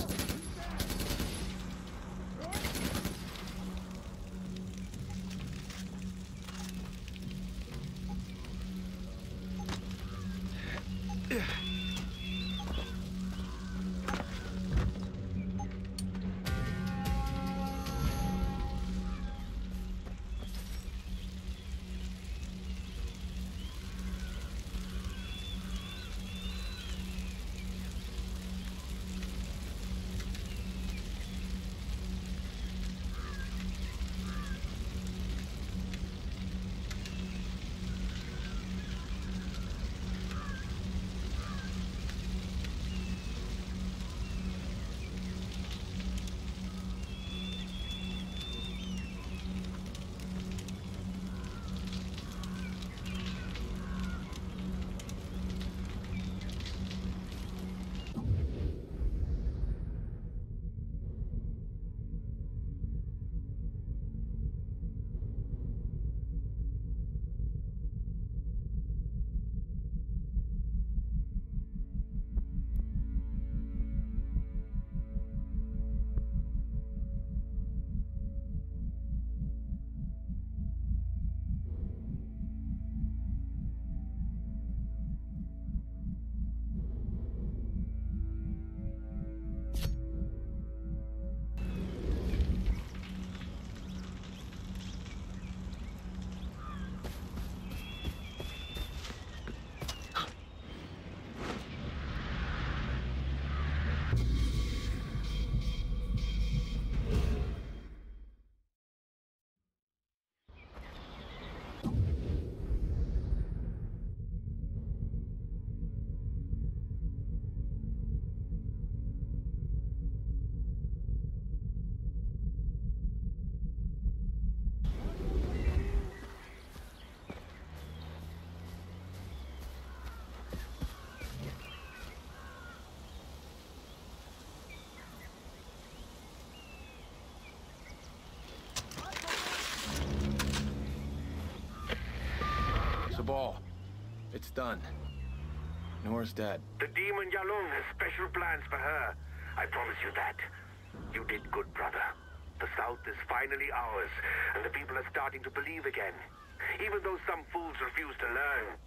Speaker 1: ball. It's done. Nora's dead.
Speaker 2: The demon Yalung has special plans for her. I promise you that. You did good, brother. The South is finally ours, and the people are starting to believe again. Even though some fools refuse to learn.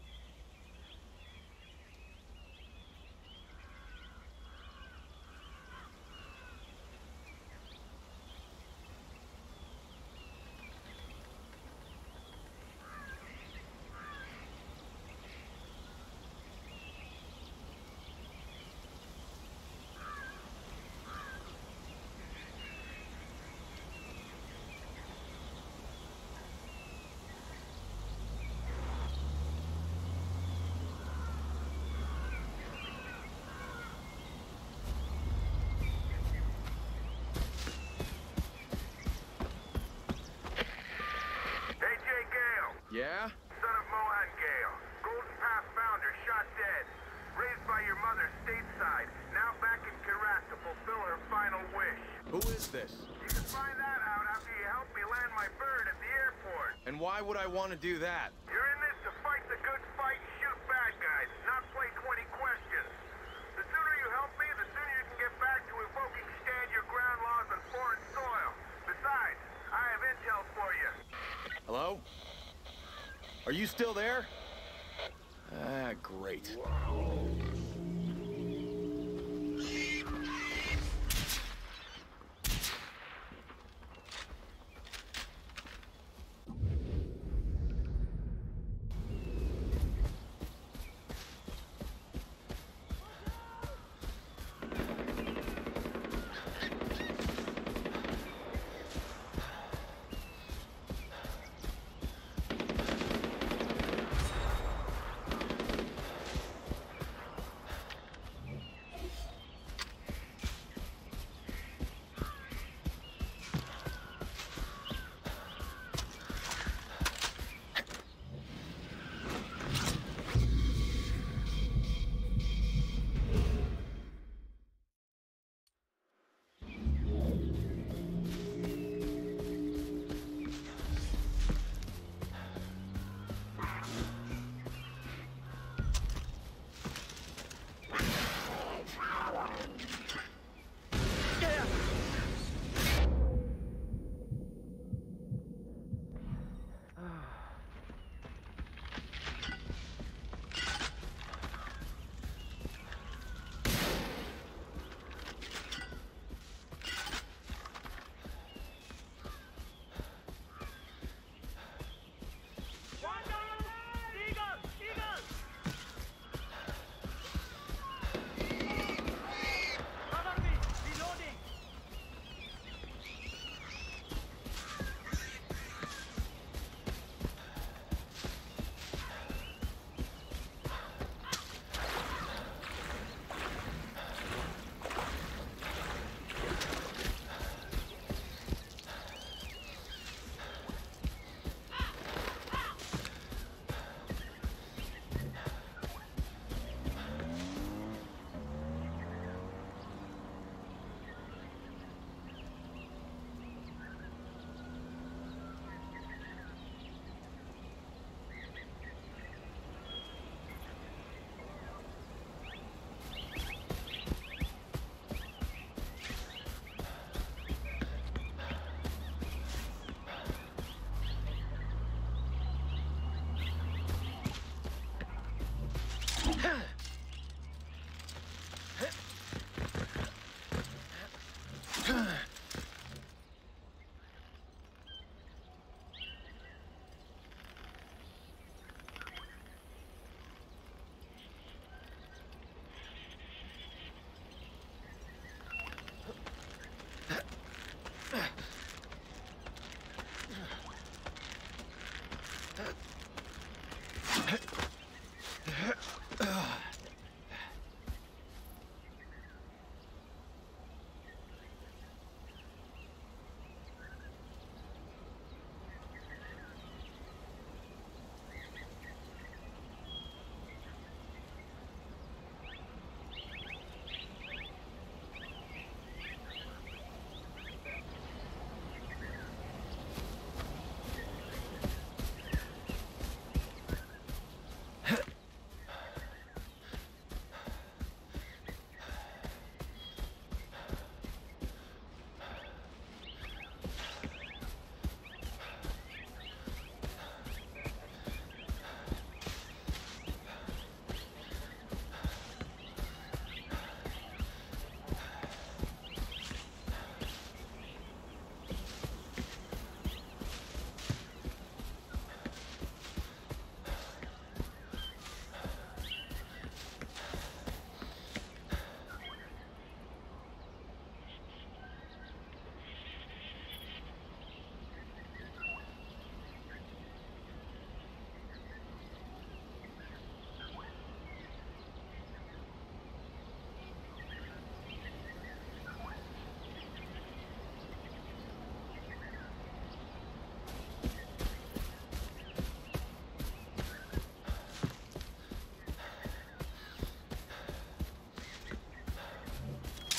Speaker 1: Yeah?
Speaker 2: Son of Mohan Gale. Golden Path founder, shot dead. Raised by your mother stateside. Now back in Kyrat to fulfill her final wish.
Speaker 1: Who is this?
Speaker 2: You can find that out after you help me land my bird at the airport.
Speaker 1: And why would I want to do that?
Speaker 2: You're in this to fight the good fight and shoot bad guys, not play twenty questions. The sooner you help me, the sooner you can get back to invoking stand your ground laws on foreign soil. Besides, I have intel for you.
Speaker 1: Hello? Are you still there? Ah, great.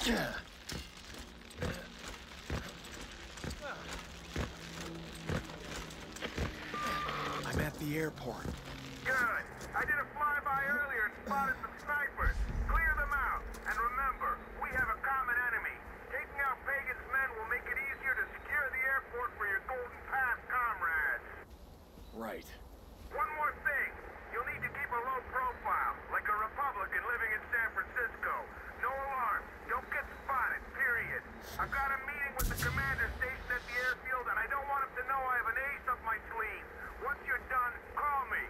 Speaker 17: I'm at the airport.
Speaker 2: Good. I did a flyby earlier and spotted some snipers. Clear them out. And remember, we have a common enemy. Taking out Pagan's men will make it easier to secure the airport for your Golden Pass comrades.
Speaker 17: Right.
Speaker 2: One more thing. You'll need to keep a low profile, like a Republican living in San Francisco. No alarm. Don't get spotted, period. I've got a meeting with the commander stationed at the airfield, and I don't want him to know I have an ace up my sleeve. Once you're done, call me.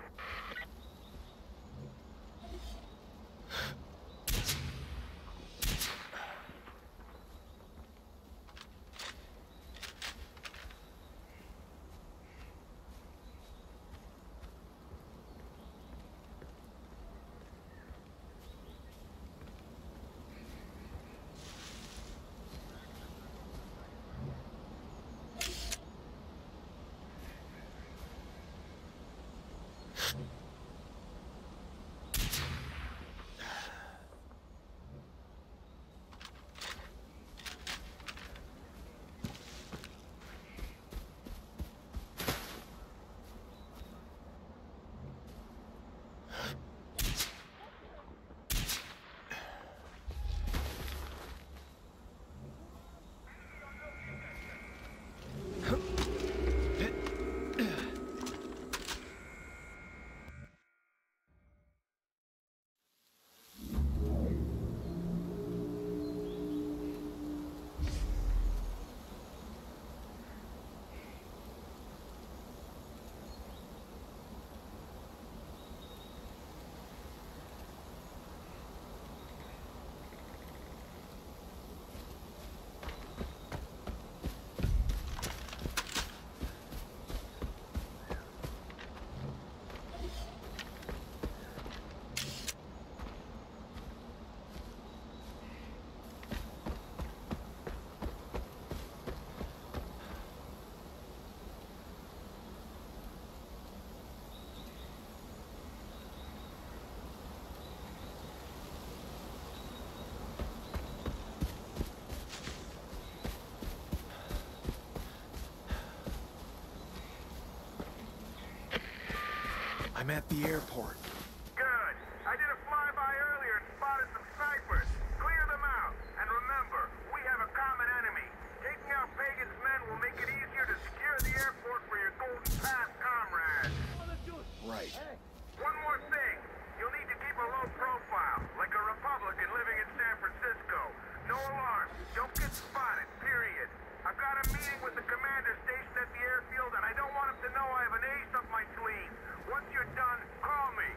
Speaker 17: I'm at the airport.
Speaker 2: Good. I did a flyby earlier and spotted some snipers. Clear them out. And remember, we have a common enemy. Taking out Pagan's men will make it easier to secure the airport for your Golden Pass comrades.
Speaker 17: Right.
Speaker 2: One more thing. You'll need to keep a low profile, like a Republican living in San Francisco. No alarm. Don't get spotted, period. I've got a meeting with the commander stationed at the airfield, and I don't want him to know I have an ace up my sleeve. Once you're done, call me.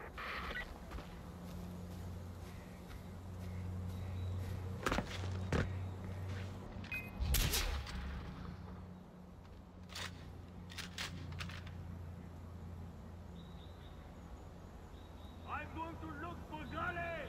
Speaker 6: I'm going to look for Gully!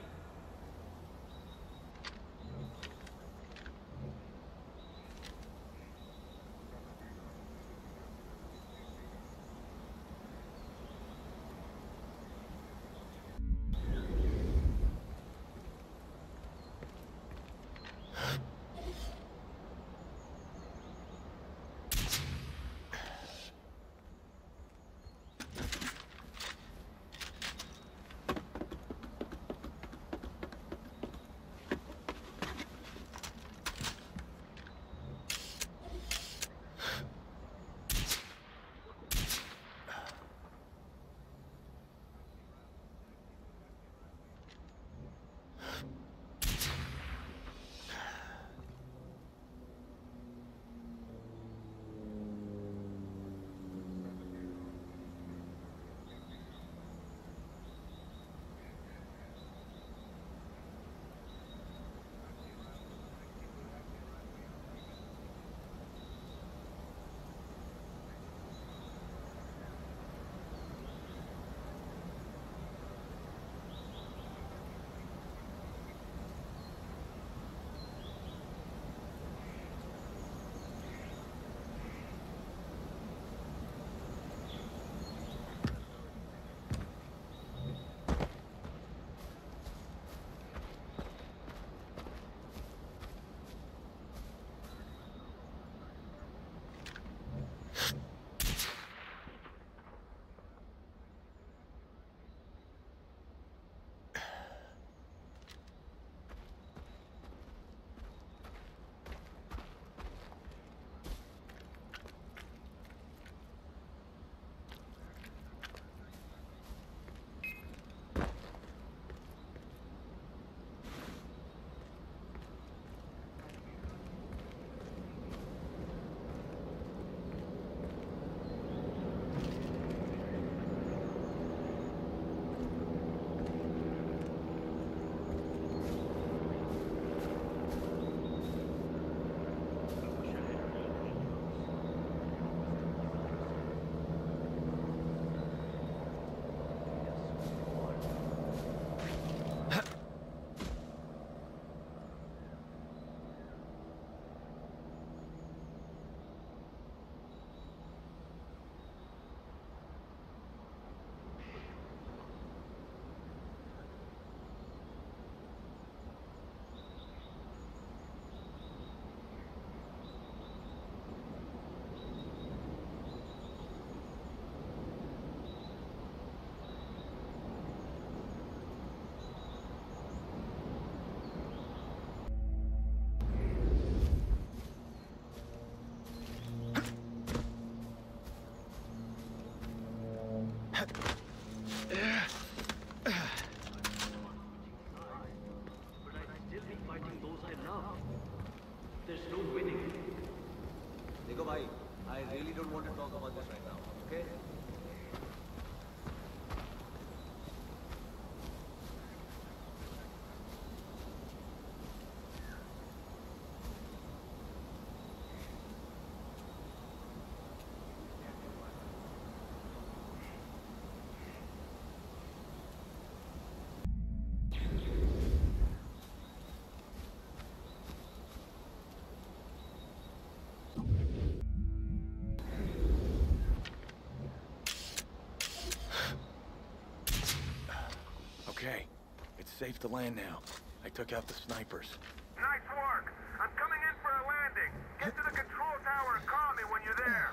Speaker 1: Okay. It's safe to land now. I took out the snipers.
Speaker 2: Nice work. I'm coming in for a landing. Get to the control tower and call me when you're there.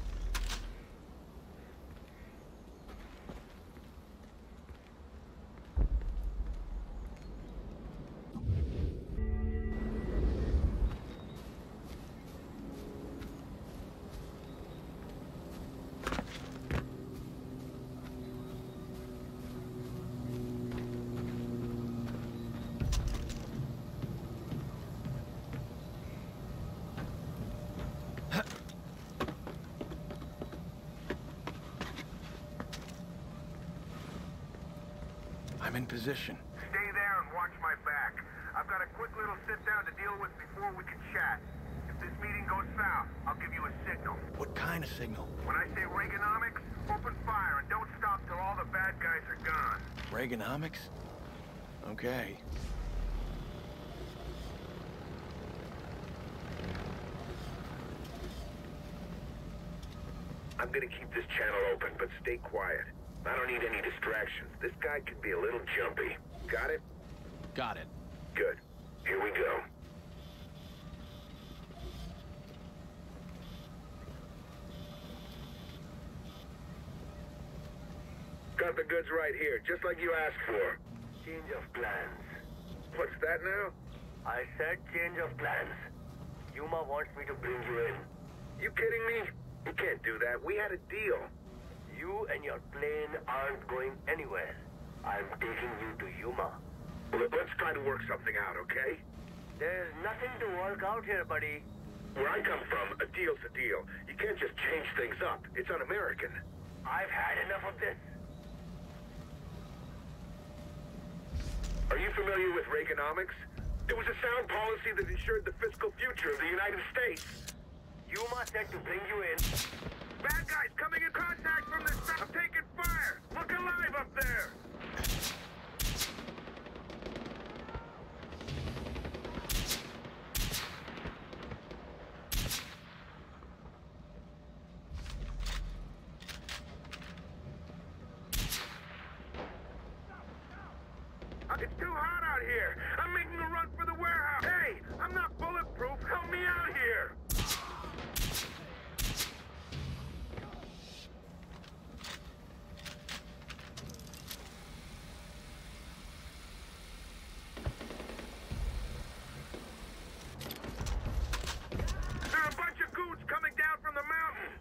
Speaker 1: I'm in position.
Speaker 2: Stay there and watch my back. I've got a quick little sit-down to deal with before we can chat. If this meeting goes south, I'll give you a signal.
Speaker 1: What kind of signal?
Speaker 2: When I say Reaganomics, open fire and don't stop till all the bad guys are gone.
Speaker 1: Reaganomics? Okay.
Speaker 2: I'm gonna keep this channel open, but stay quiet. I don't need any distractions. This guy can be a little jumpy. Got it?
Speaker 1: Got it.
Speaker 2: Good. Here we go. Got the goods right here, just like you asked for. Change of plans. What's that now? I said change of plans. Yuma wants me to bring you in. You kidding me? You can't do that. We had a deal. You and your plane aren't going anywhere. I'm taking you to Yuma. Well, let's try to work something out, okay? There's nothing to work out here, buddy. Where I come from, a deal's a deal. You can't just change things up. It's un-American. I've had enough of this. Are you familiar with Reaganomics? It was a sound policy that ensured the fiscal future of the United States. Yuma said to bring you in. Bad guys coming in contact from the south. I'm taking fire. Look alive up there. It's too hot out here. I'm making a run for the warehouse. Hey, I'm not bulletproof. Help me out here. There are a bunch of goons coming down from the mountain.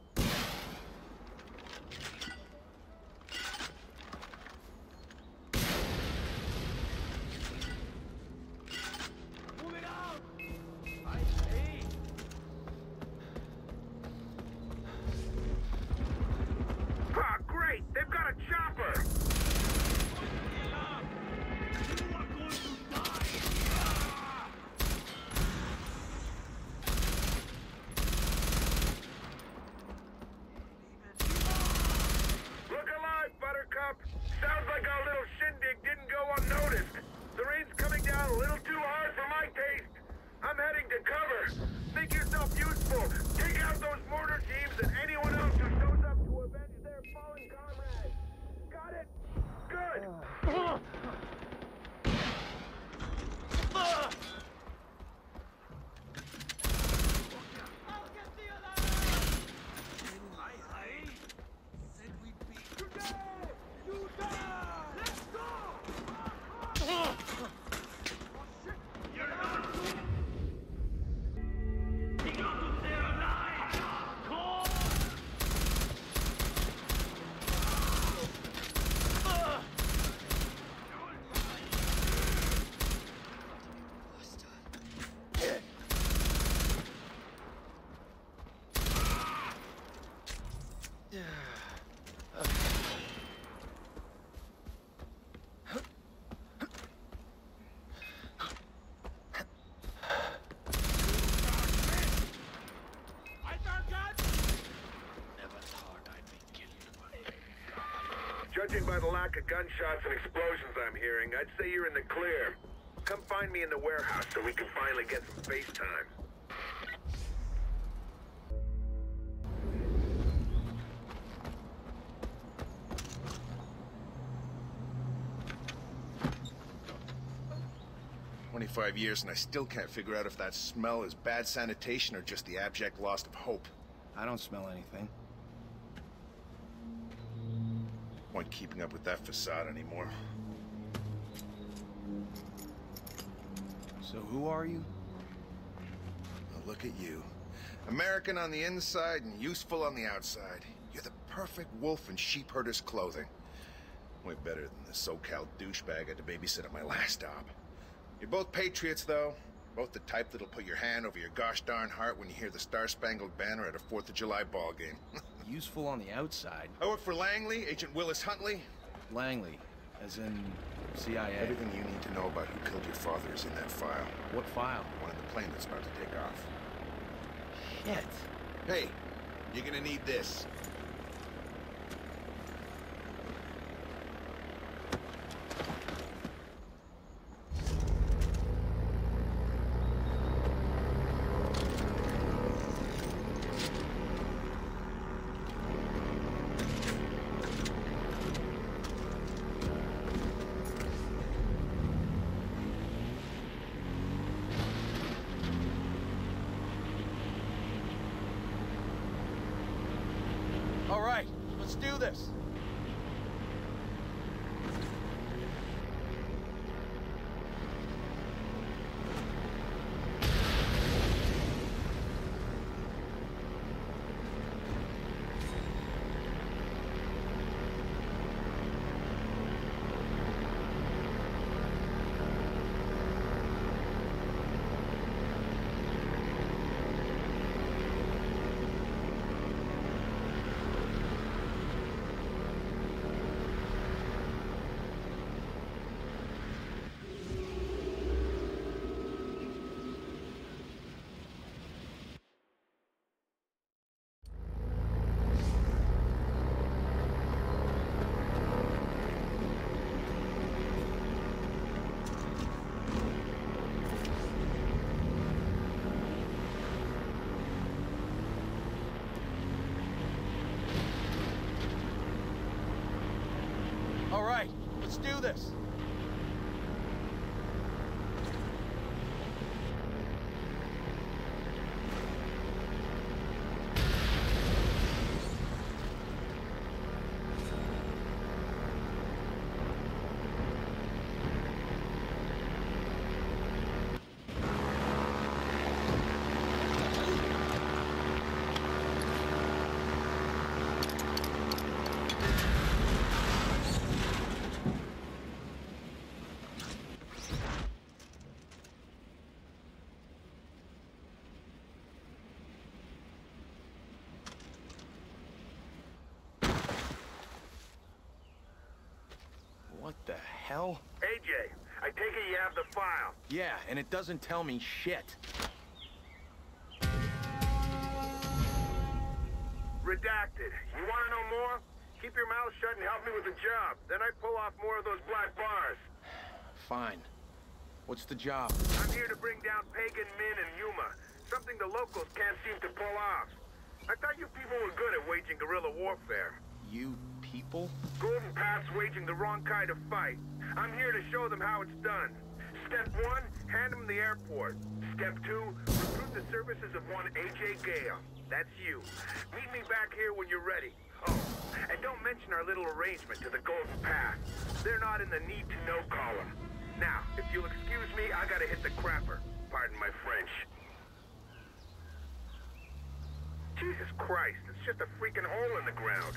Speaker 2: They've got a chopper! Look alive, Buttercup! Sounds like our little shindig didn't go unnoticed. The rain's coming down a little too hard for my taste. I'm heading to cover. Make yourself useful. Take out those mortar teams and anyone else who shows up to avenge their fallen comrades. Got it? Good! Uh. Uh. Judging by the lack of gunshots and explosions I'm hearing, I'd say you're in the clear. Come find me in the warehouse so we can finally get some face time.
Speaker 18: twenty-five years and I still can't figure out if that smell is bad sanitation or just the abject loss of hope.
Speaker 1: I don't smell anything.
Speaker 18: Point keeping up with that facade anymore.
Speaker 1: So who are you?
Speaker 18: Well, look at you. American on the inside and useful on the outside. You're the perfect wolf in sheep herder's clothing. Way better than the SoCal douchebag I had to babysit at my last job. You're both patriots, though. Both the type that'll put your hand over your gosh darn heart when you hear the Star-Spangled Banner at a fourth of July ball game.
Speaker 1: Useful on the outside.
Speaker 18: I work for Langley, Agent Willis Huntley.
Speaker 1: Langley, as in C I A.
Speaker 18: Everything you need to know about who killed your father is in that file.
Speaker 1: What file?
Speaker 18: One in the plane that's about to take off.
Speaker 1: Shit.
Speaker 18: Hey, you're gonna need this.
Speaker 1: All right, let's do this. All right, let's do this. What the hell?
Speaker 2: A J, I take it you have the file.
Speaker 1: Yeah, and it doesn't tell me shit.
Speaker 2: Redacted. You want to know more? Keep your mouth shut and help me with the job. Then I pull off more of those black bars.
Speaker 1: Fine. What's the job?
Speaker 2: I'm here to bring down Pagan Min and Yuma. Something the locals can't seem to pull off. I thought you people were good at waging guerrilla warfare.
Speaker 1: You people?
Speaker 2: Golden Path's waging the wrong kind of fight. I'm here to show them how it's done. Step one, hand them the airport. Step two, recruit the services of one A J Gale. That's you. Meet me back here when you're ready. Oh, and don't mention our little arrangement to the Golden Path. They're not in the need-to-know column. Now, if you'll excuse me, I gotta hit the crapper. Pardon my French. Jesus Christ, it's just a freaking hole in the ground.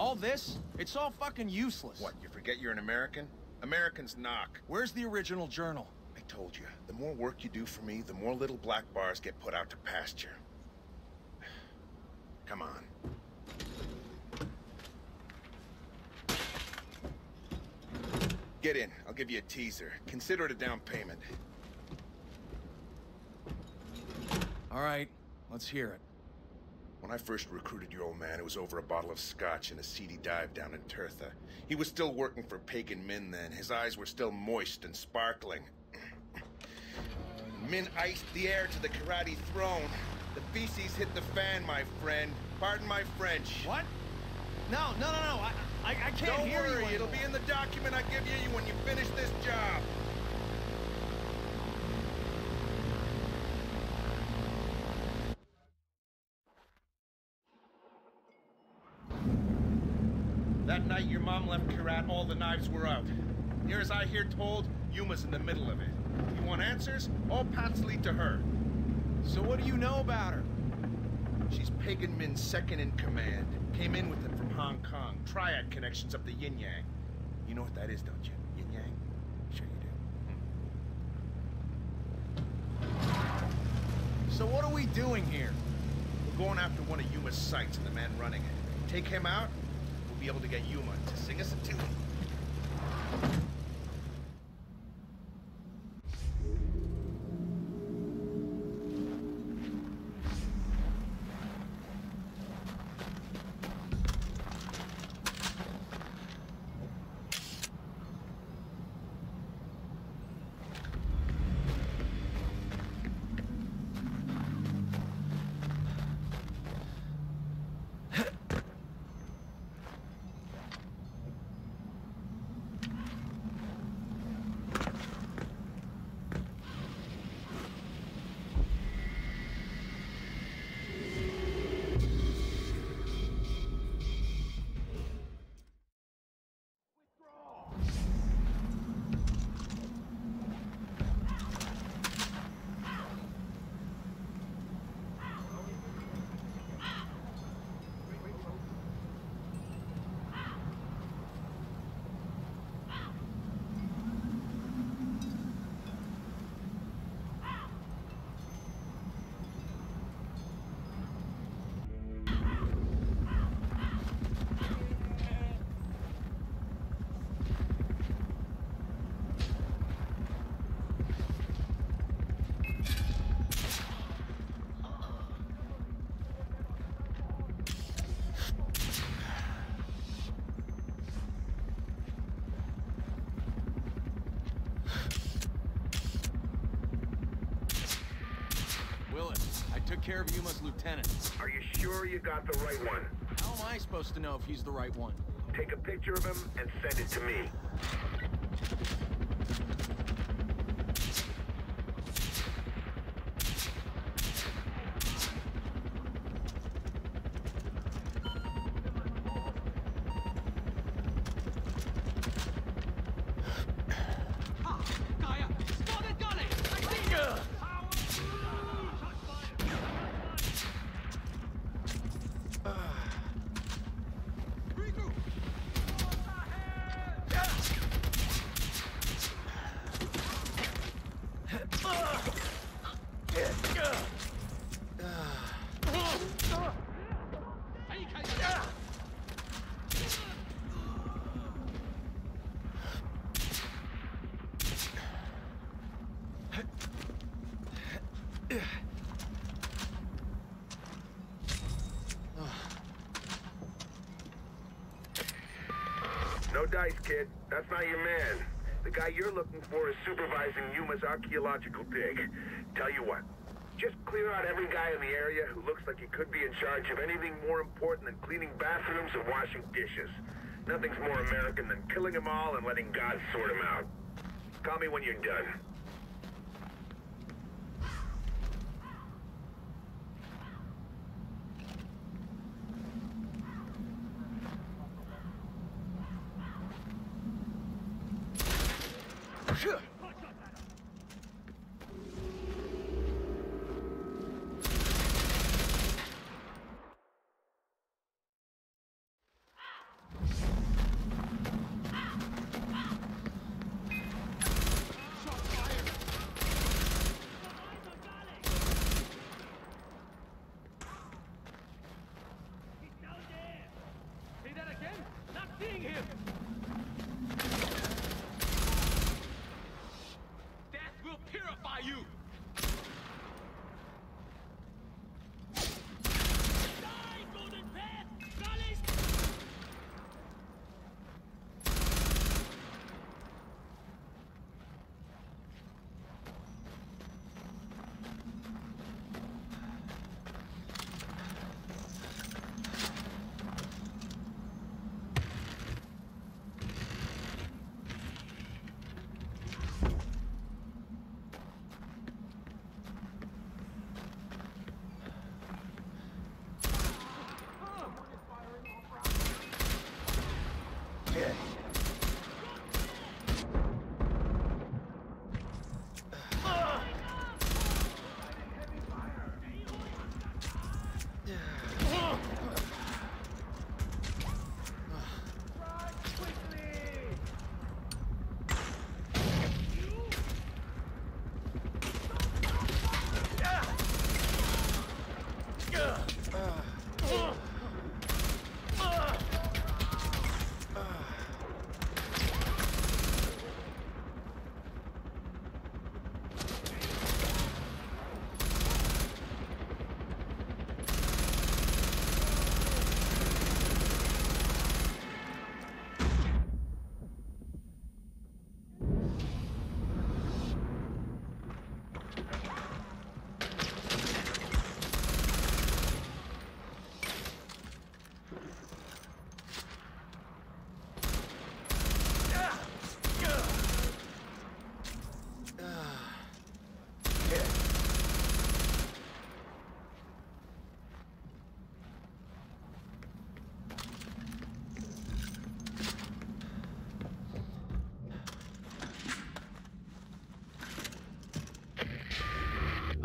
Speaker 19: All this? It's all fucking useless.
Speaker 18: What, you forget you're an American? Americans knock.
Speaker 19: Where's the original journal?
Speaker 18: I told you, the more work you do for me, the more little black bars get put out to pasture. Come on. Get in. I'll give you a teaser. Consider it a down payment.
Speaker 19: All right, let's hear it.
Speaker 18: When I first recruited your old man, it was over a bottle of scotch and a seedy dive down in Tirtha. He was still working for Pagan Min then. His eyes were still moist and sparkling. Min iced the heir to the karate throne. The feces hit the fan, my friend. Pardon my French.
Speaker 19: What? No, no, no, no. I, I, I can't
Speaker 18: Don't
Speaker 19: hear
Speaker 18: worry,
Speaker 19: you
Speaker 18: it'll be in the document I give you when you finish this job. That night your mom left Kyrat, all the knives were out. Near as I hear told, Yuma's in the middle of it. You want answers? All paths lead to her.
Speaker 19: So what do you know about her?
Speaker 18: She's Pagan Min's second in command. Came in with him from Hong Kong. Triad connections up the yin-yang. You know what that is, don't you? Yin-yang? Sure you do. Hmm.
Speaker 19: So what are we doing here?
Speaker 18: We're going after one of Yuma's sites and the man running it. Take him out, we'll be able to get Yuma to sing us a tune.
Speaker 19: Care of Yuma's lieutenant.
Speaker 2: Are you sure you got the right one?
Speaker 19: How am I supposed to know if he's the right one?
Speaker 2: Take a picture of him and send it to me. No dice, kid. That's not your man. The guy you're looking for is supervising Yuma's archaeological dig. Tell you what, just clear out every guy in the area who looks like he could be in charge of anything more important than cleaning bathrooms and washing dishes. Nothing's more American than killing them all and letting God sort them out. Call me when you're done.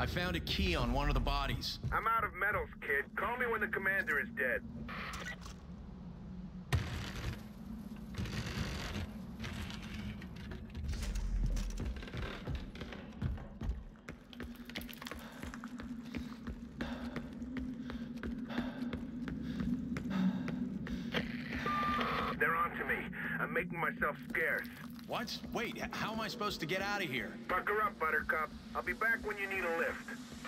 Speaker 1: I found a key on one of the bodies.
Speaker 2: I'm out of metals, kid. Call me when the commander is dead. They're on to me. I'm making myself scarce.
Speaker 1: What? Wait, how am I supposed to get out of here?
Speaker 2: Pucker up, Buttercup. I'll be back when you need a lift.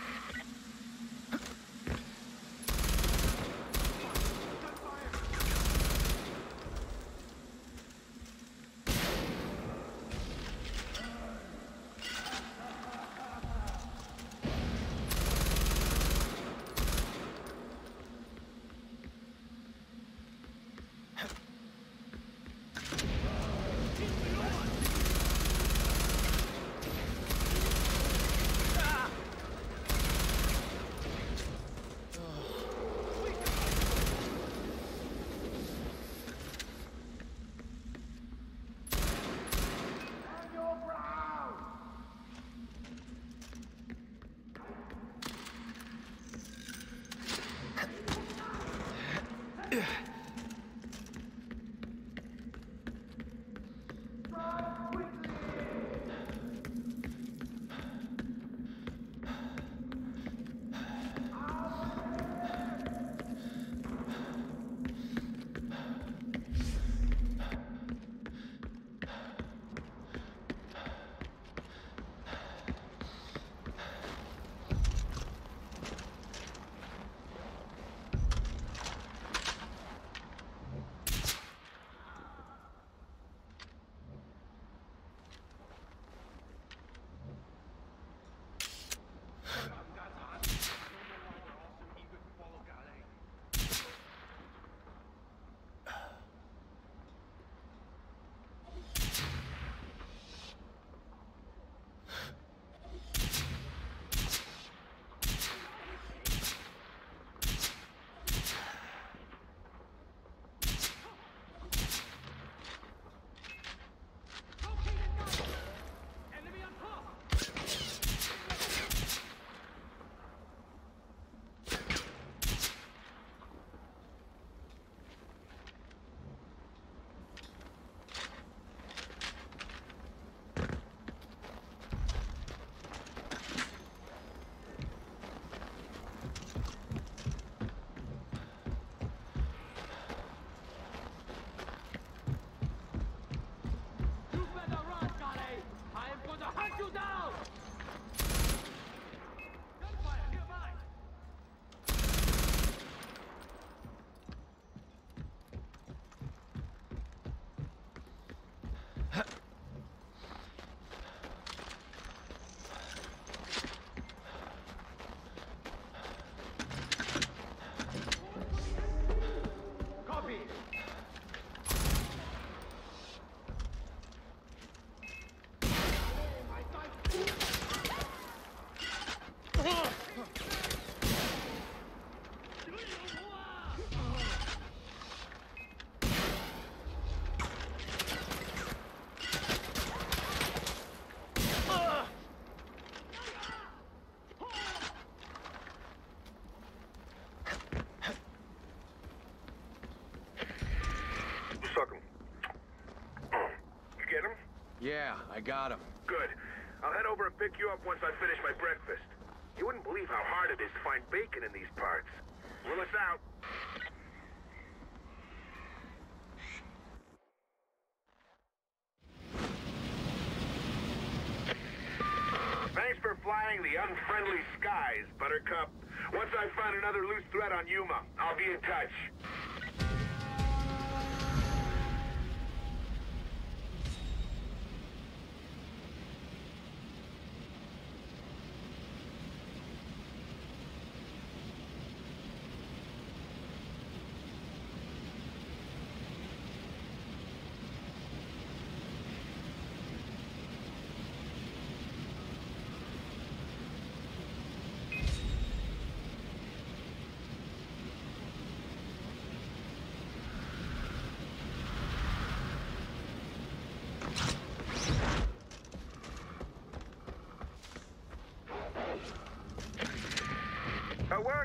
Speaker 1: Yeah, I got him.
Speaker 2: Good. I'll head over and pick you up once I finish my breakfast. You wouldn't believe how hard it is to find bacon in these parts. Willis out. Thanks for flying the unfriendly skies, Buttercup. Once I find another loose thread on Yuma, I'll be in touch.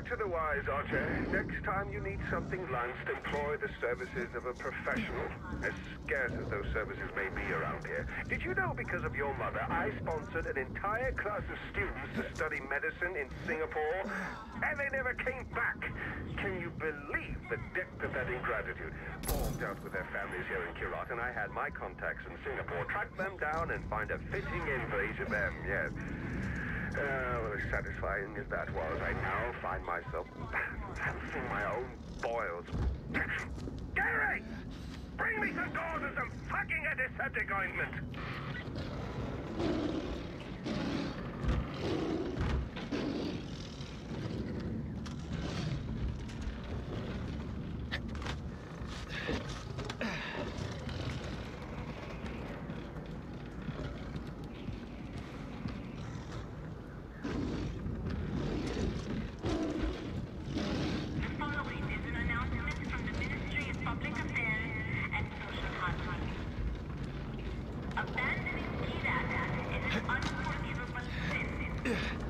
Speaker 2: word to the wise, Archer. Next time you need something lanced, employ the services of a professional, as scarce as those services may be around here. Did you know because of your mother, I sponsored an entire class of students to study medicine in Singapore, and they never came back? Can you believe the depth of that ingratitude? All dealt with their families here in Kirat, and I had my contacts in Singapore track them down and find a fitting in for each of them, yes. Uh, well, as satisfying as that was, I now find myself balancing my own boils. Gary! Bring me some gauze and some fucking antiseptic ointment!
Speaker 11: Abandoning Kirat is an unforgivable sin.